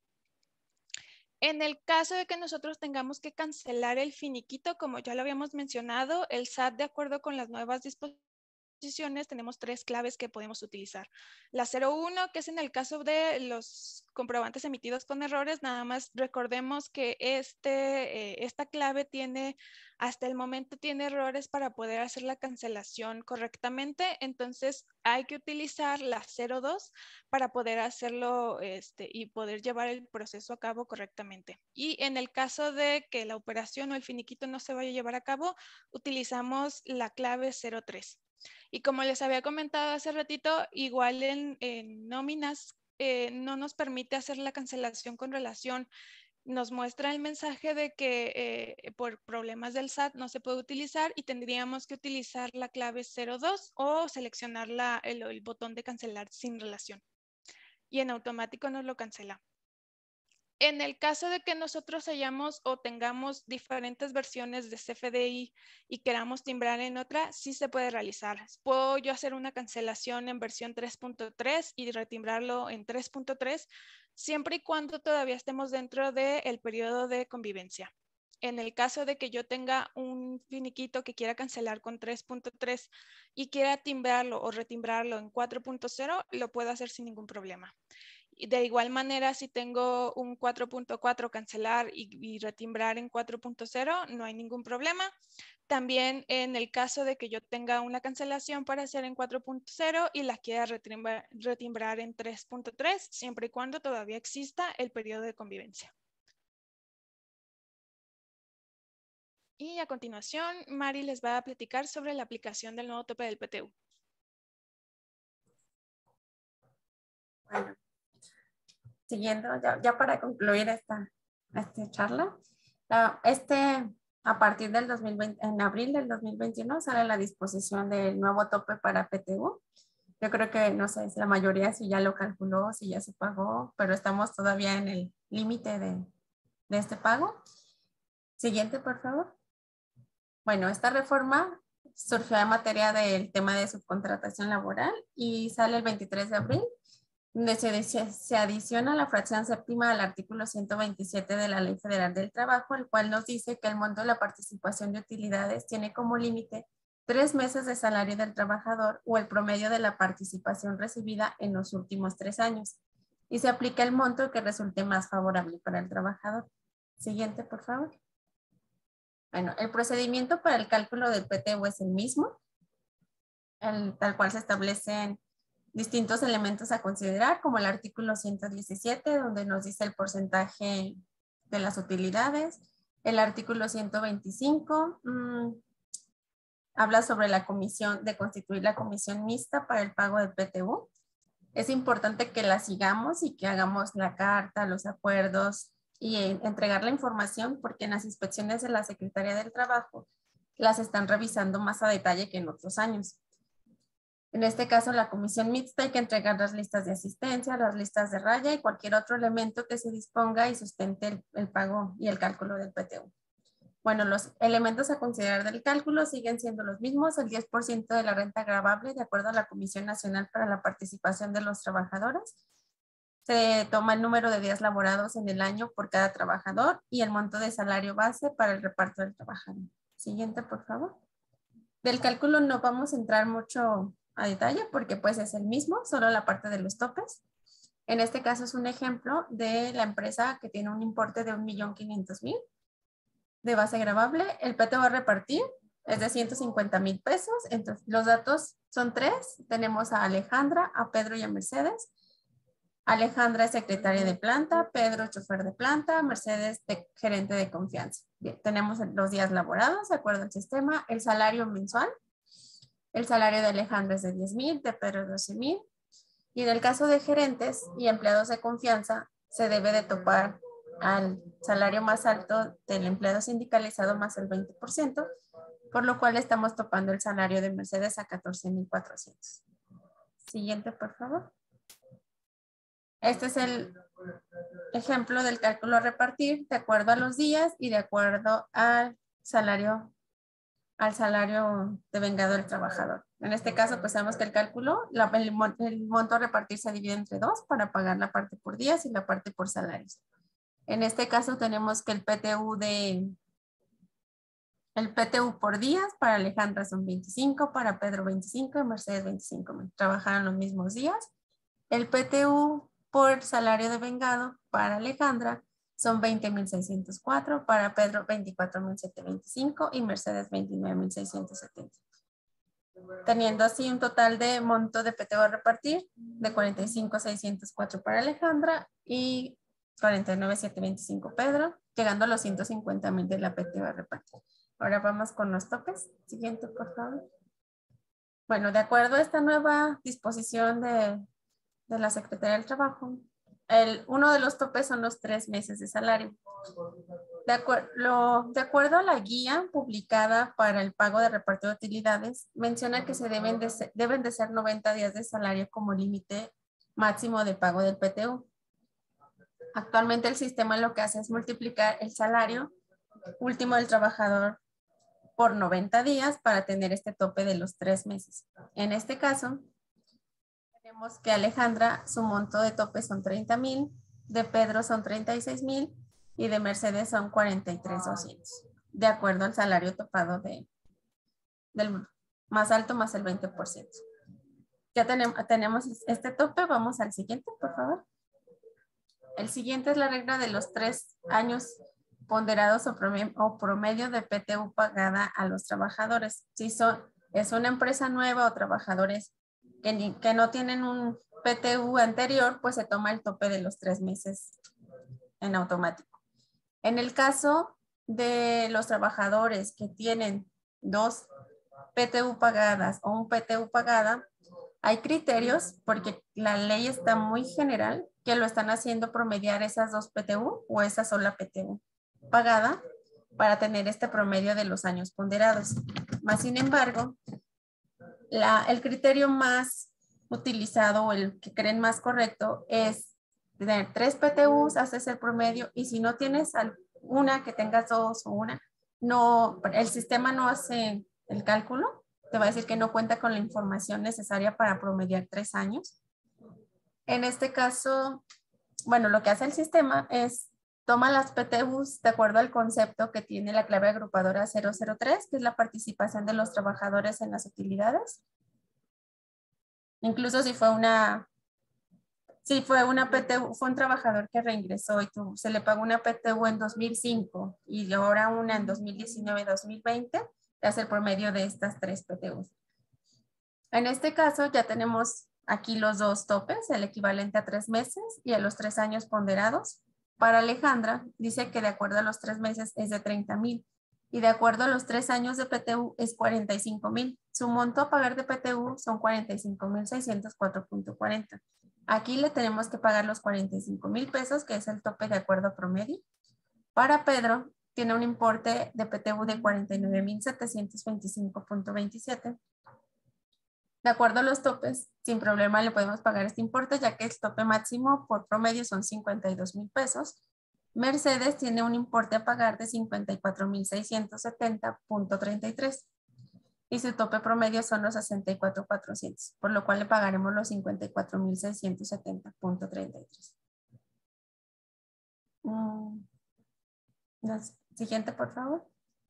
En el caso de que nosotros tengamos que cancelar el finiquito, como ya lo habíamos mencionado, el S A T, de acuerdo con las nuevas disposiciones, tenemos tres claves que podemos utilizar. La cero uno, que es en el caso de los comprobantes emitidos con errores. Nada más recordemos que este, eh, esta clave tiene, hasta el momento tiene errores para poder hacer la cancelación correctamente. Entonces hay que utilizar la cero dos para poder hacerlo este, y poder llevar el proceso a cabo correctamente. Y en el caso de que la operación o el finiquito no se vaya a llevar a cabo, utilizamos la clave cero tres. Y como les había comentado hace ratito, igual en, en nóminas eh, no nos permite hacer la cancelación con relación. Nos muestra el mensaje de que eh, por problemas del S A T no se puede utilizar, y tendríamos que utilizar la clave cero dos o seleccionar la, el, el botón de cancelar sin relación. Y en automático nos lo cancela. En el caso de que nosotros hayamos o tengamos diferentes versiones de C F D I y queramos timbrar en otra, sí se puede realizar. Puedo yo hacer una cancelación en versión tres punto tres y retimbrarlo en tres punto tres, siempre y cuando todavía estemos dentro del periodo de convivencia. En el caso de que yo tenga un finiquito que quiera cancelar con tres punto tres y quiera timbrarlo o retimbrarlo en cuatro punto cero, lo puedo hacer sin ningún problema. Y de igual manera, si tengo un cuatro punto cuatro, cancelar y, y retimbrar en cuatro punto cero, no hay ningún problema. También en el caso de que yo tenga una cancelación para hacer en cuatro punto cero y la quiera retimbrar, retimbrar en tres punto tres, siempre y cuando todavía exista el periodo de convivencia. Y a continuación, Mari les va a platicar sobre la aplicación del nuevo tope del P T U. Bueno, siguiendo, ya, ya para concluir esta, esta charla, uh, este, a partir del dos mil veinte, en abril del dos mil veintiuno, sale la disposición del nuevo tope para P T U. Yo creo que, no sé, la mayoría si ya lo calculó, si ya se pagó, pero estamos todavía en el límite de, de este pago. Siguiente, por favor. Bueno, esta reforma surgió en materia del tema de subcontratación laboral y sale el veintitrés de abril, donde se, se adiciona la fracción séptima al artículo ciento veintisiete de la Ley Federal del Trabajo, el cual nos dice que el monto de la participación de utilidades tiene como límite tres meses de salario del trabajador o el promedio de la participación recibida en los últimos tres años, y se aplica el monto que resulte más favorable para el trabajador. Siguiente, por favor. Bueno, el procedimiento para el cálculo del P T U es el mismo, el, tal cual se establecen distintos elementos a considerar, como el artículo ciento diecisiete, donde nos dice el porcentaje de las utilidades. El artículo ciento veinticinco mmm, habla sobre la comisión, de constituir la comisión mixta para el pago del P T U. Es importante que la sigamos y que hagamos la carta, los acuerdos y entregar la información, porque en las inspecciones de la Secretaría del Trabajo las están revisando más a detalle que en otros años. En este caso, la comisión mixta hay que entregar las listas de asistencia, las listas de raya y cualquier otro elemento que se disponga y sustente el, el pago y el cálculo del P T U. Bueno, los elementos a considerar del cálculo siguen siendo los mismos, el diez por ciento de la renta gravable de acuerdo a la Comisión Nacional para la Participación de los Trabajadores. Se toma el número de días laborados en el año por cada trabajador y el monto de salario base para el reparto del trabajador. Siguiente, por favor. Del cálculo no vamos a entrar mucho a detalle porque pues es el mismo, solo la parte de los topes. En este caso es un ejemplo de la empresa que tiene un importe de un millón quinientos mil de base gravable. El P T U a repartir es de ciento cincuenta mil pesos. Entonces, los datos son tres. Tenemos a Alejandra, a Pedro y a Mercedes. Alejandra es secretaria de planta, Pedro chofer de planta, Mercedes de, gerente de confianza. Bien, tenemos los días laborados de acuerdo al sistema, el salario mensual. El salario de Alejandra es de diez mil, de Pedro doce mil. Y en el caso de gerentes y empleados de confianza, se debe de topar al salario más alto del empleado sindicalizado más el veinte por ciento, por lo cual estamos topando el salario de Mercedes a catorce mil cuatrocientos. Siguiente, por favor. Este es el ejemplo del cálculo a repartir de acuerdo a los días y de acuerdo al salario, al salario devengado del trabajador. En este caso, pues sabemos que el cálculo, la, el, el monto a repartir se divide entre dos para pagar la parte por días y la parte por salarios. En este caso tenemos que el P T U de el P T U por días para Alejandra son veinticinco, para Pedro veinticinco y Mercedes veinticinco. Trabajaron los mismos días. El P T U por salario devengado para Alejandra son veinte mil seiscientos cuatro, para Pedro veinticuatro mil setecientos veinticinco y Mercedes veintinueve mil seiscientos setenta. Teniendo así un total de monto de P T U a repartir de cuarenta y cinco mil seiscientos cuatro para Alejandra y cuarenta y nueve mil setecientos veinticinco Pedro, llegando a los ciento cincuenta mil de la P T U a repartir. Ahora vamos con los topes. Siguiente, por favor. Bueno, de acuerdo a esta nueva disposición de, de la Secretaría del Trabajo, el, uno de los topes son los tres meses de salario. De, acuer lo, de acuerdo a la guía publicada para el pago de reparto de utilidades, menciona que se deben de ser, deben de ser noventa días de salario como límite máximo de pago del P T U. Actualmente el sistema lo que hace es multiplicar el salario último del trabajador por noventa días para tener este tope de los tres meses. En este caso, tenemos que Alejandra, su monto de tope son treinta mil, de Pedro son treinta y seis mil y de Mercedes son cuarenta y tres mil doscientos, de acuerdo al salario topado de, del más alto más el veinte por ciento. Ya tenemos, tenemos este tope, vamos al siguiente, por favor. El siguiente es la regla de los tres años ponderados o promedio, o promedio de P T U pagada a los trabajadores. Si son, es una empresa nueva o trabajadores que, ni, que no tienen un P T U anterior, pues se toma el tope de los tres meses en automático. En el caso de los trabajadores que tienen dos P T U pagadas o un P T U pagada, hay criterios porque la ley está muy general que lo están haciendo promediar esas dos P T U o esa sola P T U pagada para tener este promedio de los años ponderados. Más sin embargo, la, el criterio más utilizado o el que creen más correcto es tener tres P T Us, haces el promedio y si no tienes una, que tengas dos o una, no, el sistema no hace el cálculo, te va a decir que no cuenta con la información necesaria para promediar tres años. En este caso, bueno, lo que hace el sistema es toma las P T Us de acuerdo al concepto que tiene la clave agrupadora cero cero tres, que es la participación de los trabajadores en las utilidades. Incluso si fue una, si fue una P T U, fue un trabajador que reingresó y tu, se le pagó una P T U en dos mil cinco y ahora una en dos mil diecinueve y dos mil veinte, es el promedio de estas tres P T Us. En este caso ya tenemos aquí los dos topes, el equivalente a tres meses y a los tres años ponderados. Para Alejandra, dice que de acuerdo a los tres meses es de treinta mil y de acuerdo a los tres años de P T U es cuarenta y cinco mil. Su monto a pagar de P T U son cuarenta y cinco mil seiscientos cuatro punto cuarenta. Aquí le tenemos que pagar los cuarenta y cinco mil pesos, que es el tope de acuerdo a promedio. Para Pedro, tiene un importe de P T U de cuarenta y nueve mil setecientos veinticinco punto veintisiete. De acuerdo a los topes, sin problema le podemos pagar este importe, ya que el tope máximo por promedio son cincuenta y dos mil pesos. Mercedes tiene un importe a pagar de cincuenta y cuatro mil seiscientos setenta punto treinta y tres y su tope promedio son los sesenta y cuatro mil cuatrocientos, por lo cual le pagaremos los cincuenta y cuatro mil seiscientos setenta punto treinta y tres. Mm. La siguiente, por favor.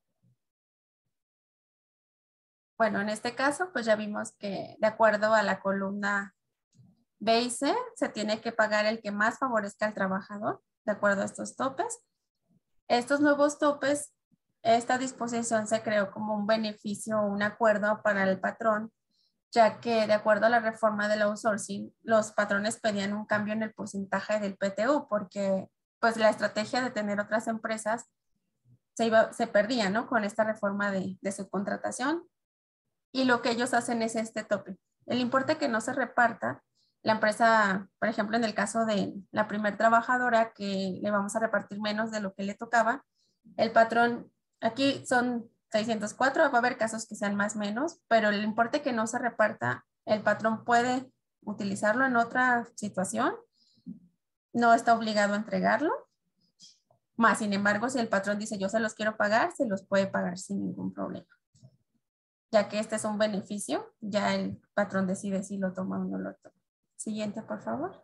Bueno, en este caso, pues ya vimos que de acuerdo a la columna B y C, se tiene que pagar el que más favorezca al trabajador, de acuerdo a estos topes. Estos nuevos topes, esta disposición se creó como un beneficio o un acuerdo para el patrón, ya que de acuerdo a la reforma del outsourcing, los patrones pedían un cambio en el porcentaje del P T U, porque pues la estrategia de tener otras empresas se, iba, se perdía, ¿no? Con esta reforma de, de subcontratación. Y lo que ellos hacen es este tope. El importe que no se reparta, la empresa, por ejemplo, en el caso de la primer trabajadora que le vamos a repartir menos de lo que le tocaba, el patrón, aquí son seiscientos cuatro, va a haber casos que sean más menos, pero el importe que no se reparta, el patrón puede utilizarlo en otra situación, no está obligado a entregarlo, más sin embargo, si el patrón dice yo se los quiero pagar, se los puede pagar sin ningún problema. Ya que este es un beneficio, ya el patrón decide si lo toma o no lo toma. Siguiente, por favor.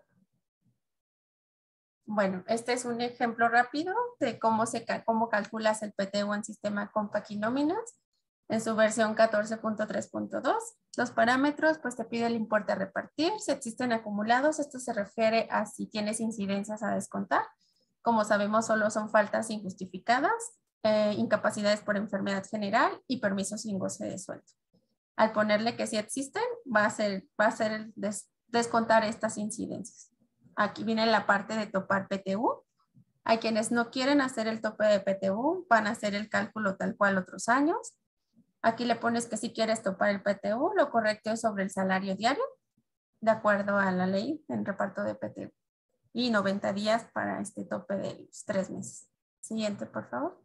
Bueno, este es un ejemplo rápido de cómo, se, cómo calculas el P T U en sistema Compact y nóminas en su versión catorce punto tres punto dos. Los parámetros, pues te pide el importe a repartir. Si existen acumulados, esto se refiere a si tienes incidencias a descontar. Como sabemos, solo son faltas injustificadas, eh, incapacidades por enfermedad general y permisos sin goce de sueldo. Al ponerle que sí existen, va a ser, va a ser des, descontar estas incidencias. Aquí viene la parte de topar P T U. Hay quienes no quieren hacer el tope de P T U, van a hacer el cálculo tal cual otros años. Aquí le pones que si quieres topar el P T U, lo correcto es sobre el salario diario, de acuerdo a la ley en reparto de P T U. Y noventa días para este tope de los tres meses. Siguiente, por favor.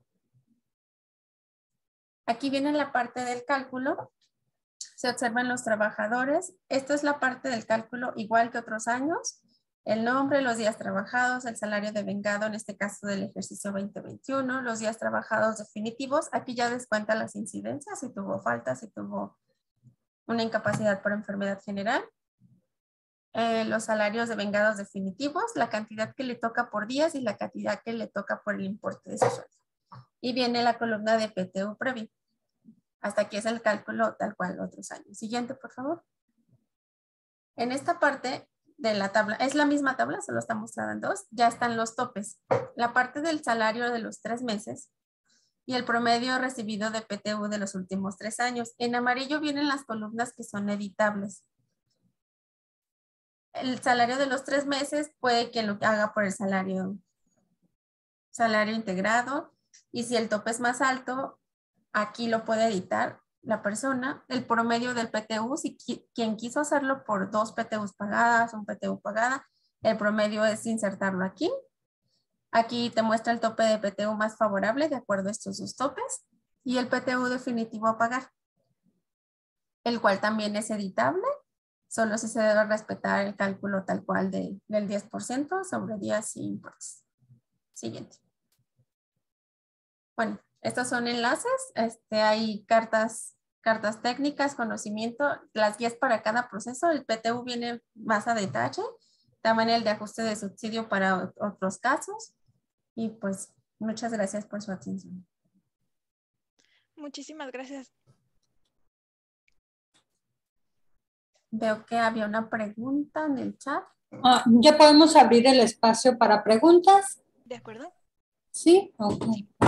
Aquí viene la parte del cálculo. Se observan los trabajadores. Esta es la parte del cálculo igual que otros años. El nombre, los días trabajados, el salario devengado, en este caso del ejercicio veinte veintiuno, los días trabajados definitivos. Aquí ya descuenta las incidencias, si tuvo falta, si tuvo una incapacidad por enfermedad general. Eh, los salarios devengados definitivos, la cantidad que le toca por días y la cantidad que le toca por el importe de su sueldo. Y viene la columna de P T U previo. Hasta aquí es el cálculo tal cual otros años. Siguiente, por favor. En esta parte de la tabla, es la misma tabla, solo está mostrada en dos, ya están los topes. La parte del salario de los tres meses y el promedio recibido de P T U de los últimos tres años. En amarillo vienen las columnas que son editables. El salario de los tres meses puede que lo haga por el salario, salario integrado, y si el tope es más alto, aquí lo puede editar la persona. El promedio del P T U, si quien quiso hacerlo por dos P T Us pagadas, un P T U pagada, el promedio es insertarlo aquí. Aquí te muestra el tope de P T U más favorable de acuerdo a estos dos topes y el P T U definitivo a pagar, el cual también es editable. Solo si se debe respetar el cálculo tal cual de, del diez por ciento sobre días y importes. Siguiente. Bueno, estos son enlaces. Este, hay cartas, cartas técnicas, conocimiento, las guías para cada proceso. El P T U viene más a detalle. También el de ajuste de subsidio para otros casos. Y pues muchas gracias por su atención. Muchísimas gracias. Veo que había una pregunta en el chat. Ah, ¿ya podemos abrir el espacio para preguntas? ¿De acuerdo? Sí, ok.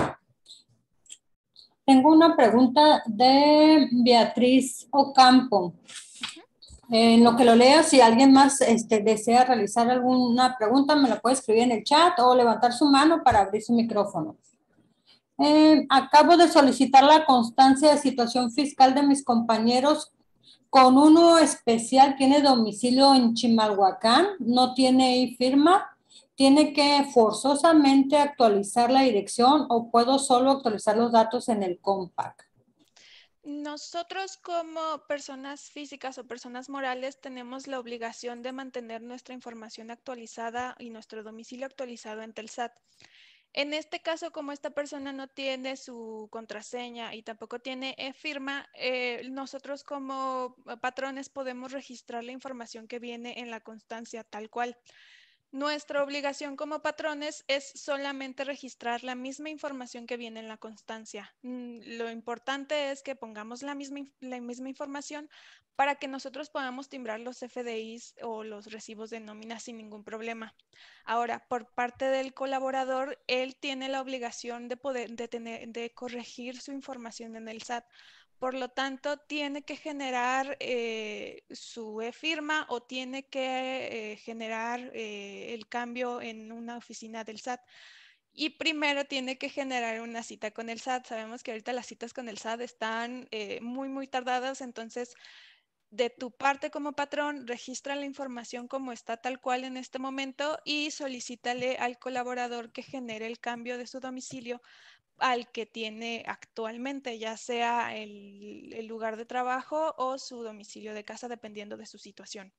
Tengo una pregunta de Beatriz Ocampo. En lo que lo leo, si alguien más este, desea realizar alguna pregunta, me la puede escribir en el chat o levantar su mano para abrir su micrófono. Eh, acabo de solicitar la constancia de situación fiscal de mis compañeros. Con uno especial tiene domicilio en Chimalhuacán, no tiene e-firma, tiene que forzosamente actualizar la dirección o puedo solo actualizar los datos en el Compact. Nosotros como personas físicas o personas morales tenemos la obligación de mantener nuestra información actualizada y nuestro domicilio actualizado ante el S A T. En este caso, como esta persona no tiene su contraseña y tampoco tiene e-firma, eh, nosotros como patrones podemos registrar la información que viene en la constancia tal cual. Nuestra obligación como patrones es solamente registrar la misma información que viene en la constancia. Lo importante es que pongamos la misma, la misma información para que nosotros podamos timbrar los F D Is o los recibos de nómina sin ningún problema. Ahora, por parte del colaborador, él tiene la obligación de poder de tener, de corregir su información en el S A T. Por lo tanto, tiene que generar eh, su e-firma o tiene que eh, generar eh, el cambio en una oficina del S A T. Y primero tiene que generar una cita con el S A T. Sabemos que ahorita las citas con el S A T están eh, muy, muy tardadas. Entonces, de tu parte como patrón, registra la información como está tal cual en este momento y solicítale al colaborador que genere el cambio de su domicilio al que tiene actualmente, ya sea el, el lugar de trabajo o su domicilio de casa, dependiendo de su situación.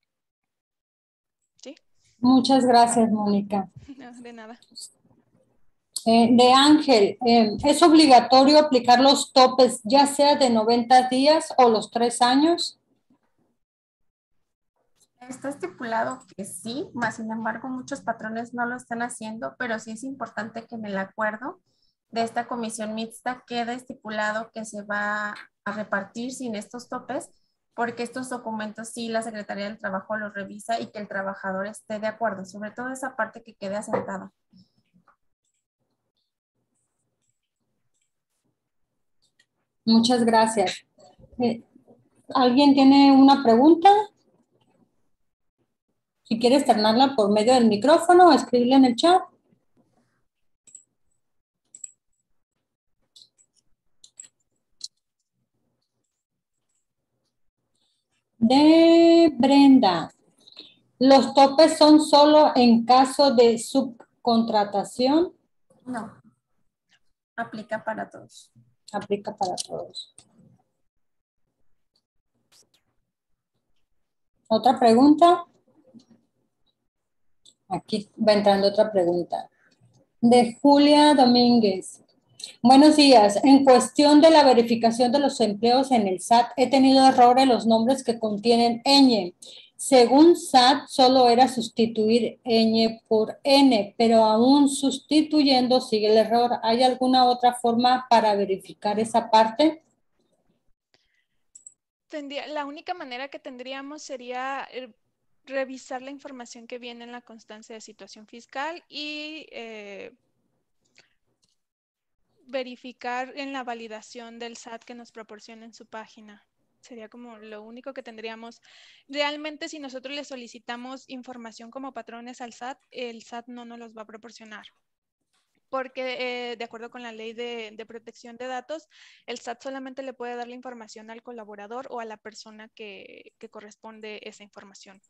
¿Sí? Muchas gracias, Mónica. No, de nada. Eh, de Ángel, eh, ¿es obligatorio aplicar los topes ya sea de noventa días o los tres años? Está estipulado que sí, más sin embargo muchos patrones no lo están haciendo, pero sí es importante que en el acuerdo de esta comisión mixta quede estipulado que se va a repartir sin estos topes, porque estos documentos sí la Secretaría del Trabajo los revisa y que el trabajador esté de acuerdo, sobre todo esa parte que quede asentada. Muchas gracias. Eh, ¿Alguien tiene una pregunta? Si quiere externarla por medio del micrófono o escribirla en el chat. De Brenda. ¿Los topes son solo en caso de subcontratación? No, aplica para todos. Aplica para todos. ¿Otra pregunta? Aquí va entrando otra pregunta. De Julia Domínguez. Buenos días. En cuestión de la verificación de los empleos en el S A T, he tenido error en los nombres que contienen ñ. Según S A T, solo era sustituir ñ por n, pero aún sustituyendo sigue el error. ¿Hay alguna otra forma para verificar esa parte? Tendría, la única manera que tendríamos sería eh, revisar la información que viene en la constancia de situación fiscal y eh, verificar en la validación del S A T que nos proporciona en su página. Sería como lo único que tendríamos. Realmente, si nosotros le solicitamos información como patrones al S A T, el S A T no nos los va a proporcionar. Porque eh, de acuerdo con la ley de, de protección de datos, el S A T solamente le puede dar la información al colaborador o a la persona que, que corresponde esa información.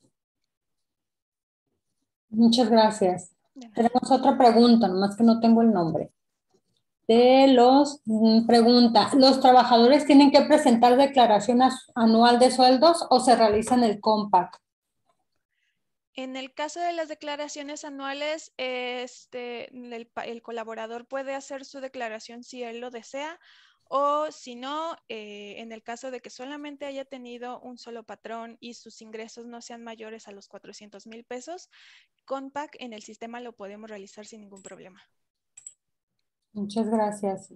Muchas gracias. Tenemos otra pregunta, nomás que no tengo el nombre. De los, pregunta, ¿los trabajadores tienen que presentar declaración anual de sueldos o se realizan el compact? En el caso de las declaraciones anuales, este, el, el colaborador puede hacer su declaración si él lo desea, o si no, eh, en el caso de que solamente haya tenido un solo patrón y sus ingresos no sean mayores a los cuatrocientos mil pesos, compact en el sistema lo podemos realizar sin ningún problema. Muchas gracias.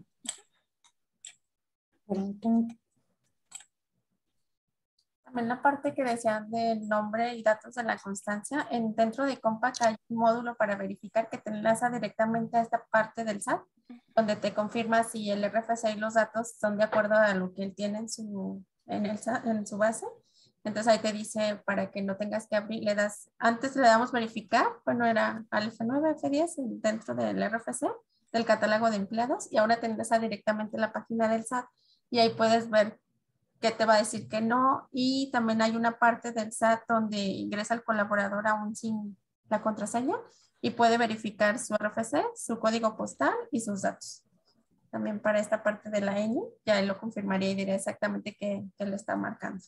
También la parte que decían del nombre y datos de la constancia, en, dentro de Compact hay un módulo para verificar que te enlaza directamente a esta parte del S A T, donde te confirma si el R F C y los datos son de acuerdo a lo que él tiene en su, en el, en su base. Entonces ahí te dice para que no tengas que abrir, le das, antes le damos verificar, bueno era al F nueve, F diez dentro del R F C, del catálogo de empleados, y ahora te enlaza directamente a la página del S A T y ahí puedes ver que te va a decir que no, y también hay una parte del S A T donde ingresa el colaborador aún sin la contraseña y puede verificar su R F C, su código postal y sus datos. También para esta parte de la ñ, ya él lo confirmaría y diría exactamente qué, qué le está marcando.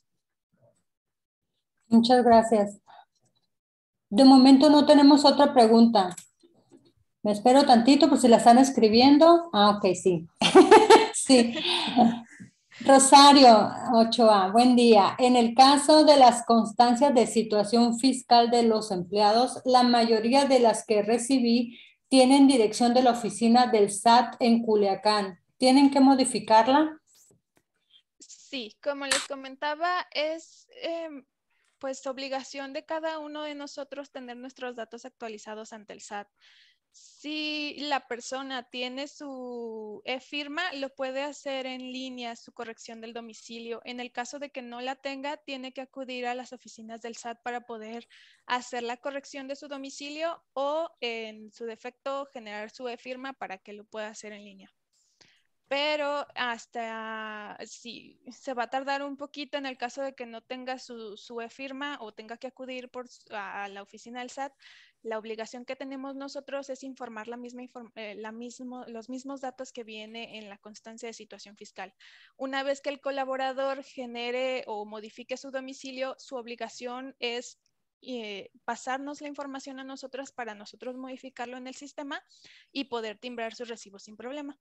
Muchas gracias. De momento no tenemos otra pregunta. Me espero tantito por si la están escribiendo. Ah, ok, sí. Sí. Rosario Ochoa, buen día. En el caso de las constancias de situación fiscal de los empleados, la mayoría de las que recibí tienen dirección de la oficina del S A T en Culiacán. ¿Tienen que modificarla? Sí, como les comentaba, es eh, pues obligación de cada uno de nosotros tener nuestros datos actualizados ante el S A T. Si la persona tiene su e-firma, lo puede hacer en línea, su corrección del domicilio. En el caso de que no la tenga, tiene que acudir a las oficinas del S A T para poder hacer la corrección de su domicilio o, en su defecto, generar su e-firma para que lo pueda hacer en línea. Pero hasta sí, se va a tardar un poquito en el caso de que no tenga su, su e-firma o tenga que acudir por, a la oficina del S A T. La obligación que tenemos nosotros es informar la misma, eh, la mismo, los mismos datos que viene en la constancia de situación fiscal. Una vez que el colaborador genere o modifique su domicilio, su obligación es eh, pasarnos la información a nosotros para nosotros modificarlo en el sistema y poder timbrar sus recibos sin problema.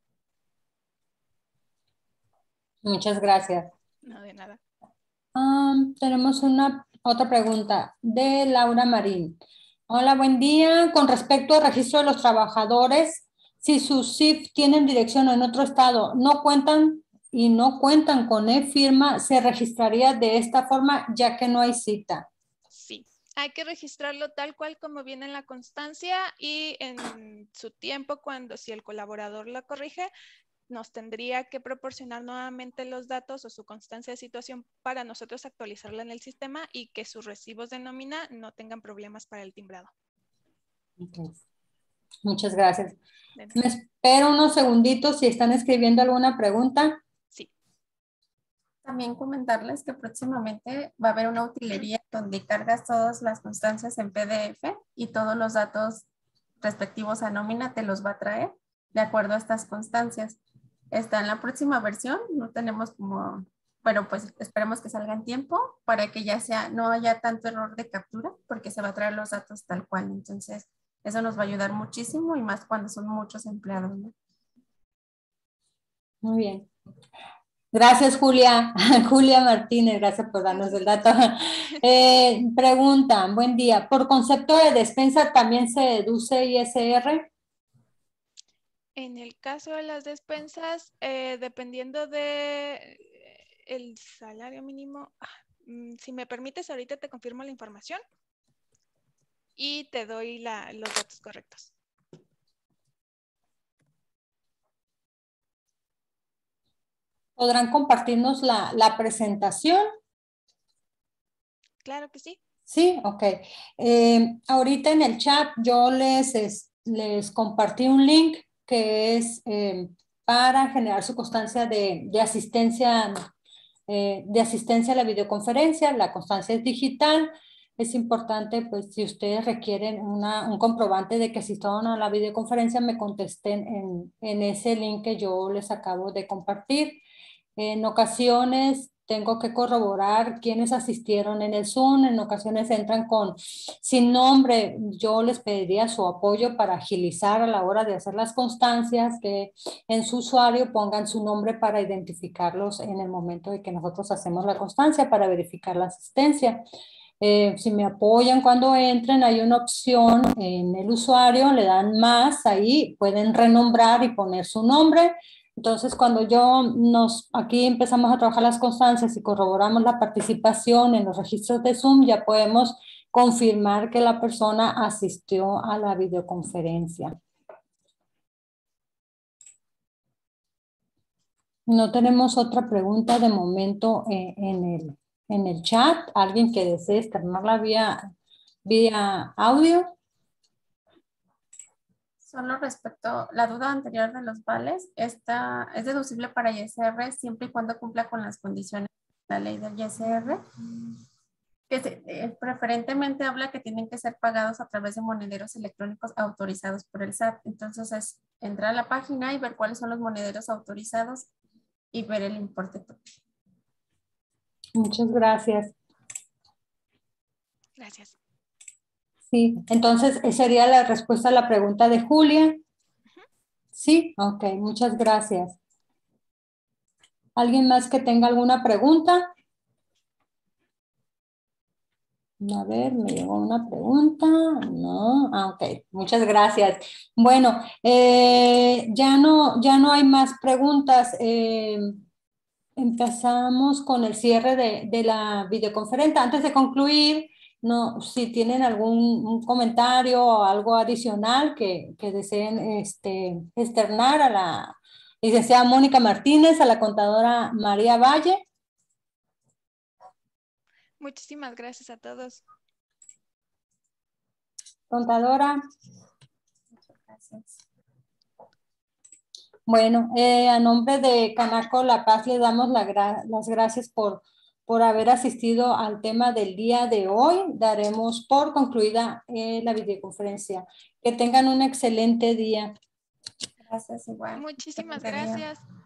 Muchas gracias. No, de nada. Um, tenemos una otra pregunta de Laura Marín. Hola, buen día. Con respecto al registro de los trabajadores, si sus S I F tienen dirección en otro estado, no cuentan y no cuentan con e-firma, se registraría de esta forma ya que no hay cita. Sí, hay que registrarlo tal cual como viene en la constancia y en su tiempo, cuando si el colaborador lo corrige, nos tendría que proporcionar nuevamente los datos o su constancia de situación para nosotros actualizarla en el sistema y que sus recibos de nómina no tengan problemas para el timbrado. Okay. Muchas gracias. Me espero unos segunditos si están escribiendo alguna pregunta. Sí. También comentarles que próximamente va a haber una utilería donde cargas todas las constancias en P D F y todos los datos respectivos a nómina te los va a traer de acuerdo a estas constancias. Está en la próxima versión, no tenemos como, pero pues esperemos que salga en tiempo para que ya sea, no haya tanto error de captura porque se va a traer los datos tal cual. Entonces, eso nos va a ayudar muchísimo y más cuando son muchos empleados, ¿no? Muy bien. Gracias, Julia. Julia Martínez, gracias por darnos el dato. Eh, pregunta, buen día. ¿Por concepto de despensa también se deduce I S R? En el caso de las despensas, eh, dependiendo de el salario mínimo, si me permites, ahorita te confirmo la información y te doy la, los datos correctos. ¿Podrán compartirnos la, la presentación? Claro que sí. Sí, ok. Eh, ahorita en el chat yo les, es, les compartí un link que es eh, para generar su constancia de, de asistencia eh, de asistencia a la videoconferencia. La constancia es digital. Es importante, pues, si ustedes requieren una, un comprobante de que asistieron a la videoconferencia, me contesten en, en ese link que yo les acabo de compartir. En ocasiones tengo que corroborar quiénes asistieron en el Zoom, en ocasiones entran con sin nombre. Yo les pediría su apoyo para agilizar a la hora de hacer las constancias, que en su usuario pongan su nombre para identificarlos en el momento de que nosotros hacemos la constancia para verificar la asistencia. Eh, si me apoyan cuando entren, hay una opción en el usuario, le dan más, ahí pueden renombrar y poner su nombre. Entonces, cuando yo nos, aquí empezamos a trabajar las constancias y corroboramos la participación en los registros de Zoom, ya podemos confirmar que la persona asistió a la videoconferencia. No tenemos otra pregunta de momento eh, en, el, en el chat. ¿Alguien que desee externarla vía, vía audio? Solo respecto a la duda anterior de los vales, esta es deducible para I S R siempre y cuando cumpla con las condiciones de la ley del I S R, que se, eh, preferentemente habla que tienen que ser pagados a través de monederos electrónicos autorizados por el S A T. Entonces es entrar a la página y ver cuáles son los monederos autorizados y ver el importe total. Muchas gracias. Gracias. Sí, entonces esa sería la respuesta a la pregunta de Julia. Sí, ok, muchas gracias. ¿Alguien más que tenga alguna pregunta? A ver, me llegó una pregunta. No, ah, ok, muchas gracias. Bueno, eh, ya, no, ya no hay más preguntas. Eh, empezamos con el cierre de, de la videoconferencia. Antes de concluir, no, si tienen algún un comentario o algo adicional que, que deseen este, externar a la licenciada Mónica Martínez, a la contadora María Valle. Muchísimas gracias a todos. Contadora. Muchas gracias. Bueno, eh, a nombre de Canaco La Paz le damos la gra las gracias por, por haber asistido al tema del día de hoy. Daremos por concluida eh, la videoconferencia. Que tengan un excelente día. Gracias igual. Muchísimas Excelente día. gracias.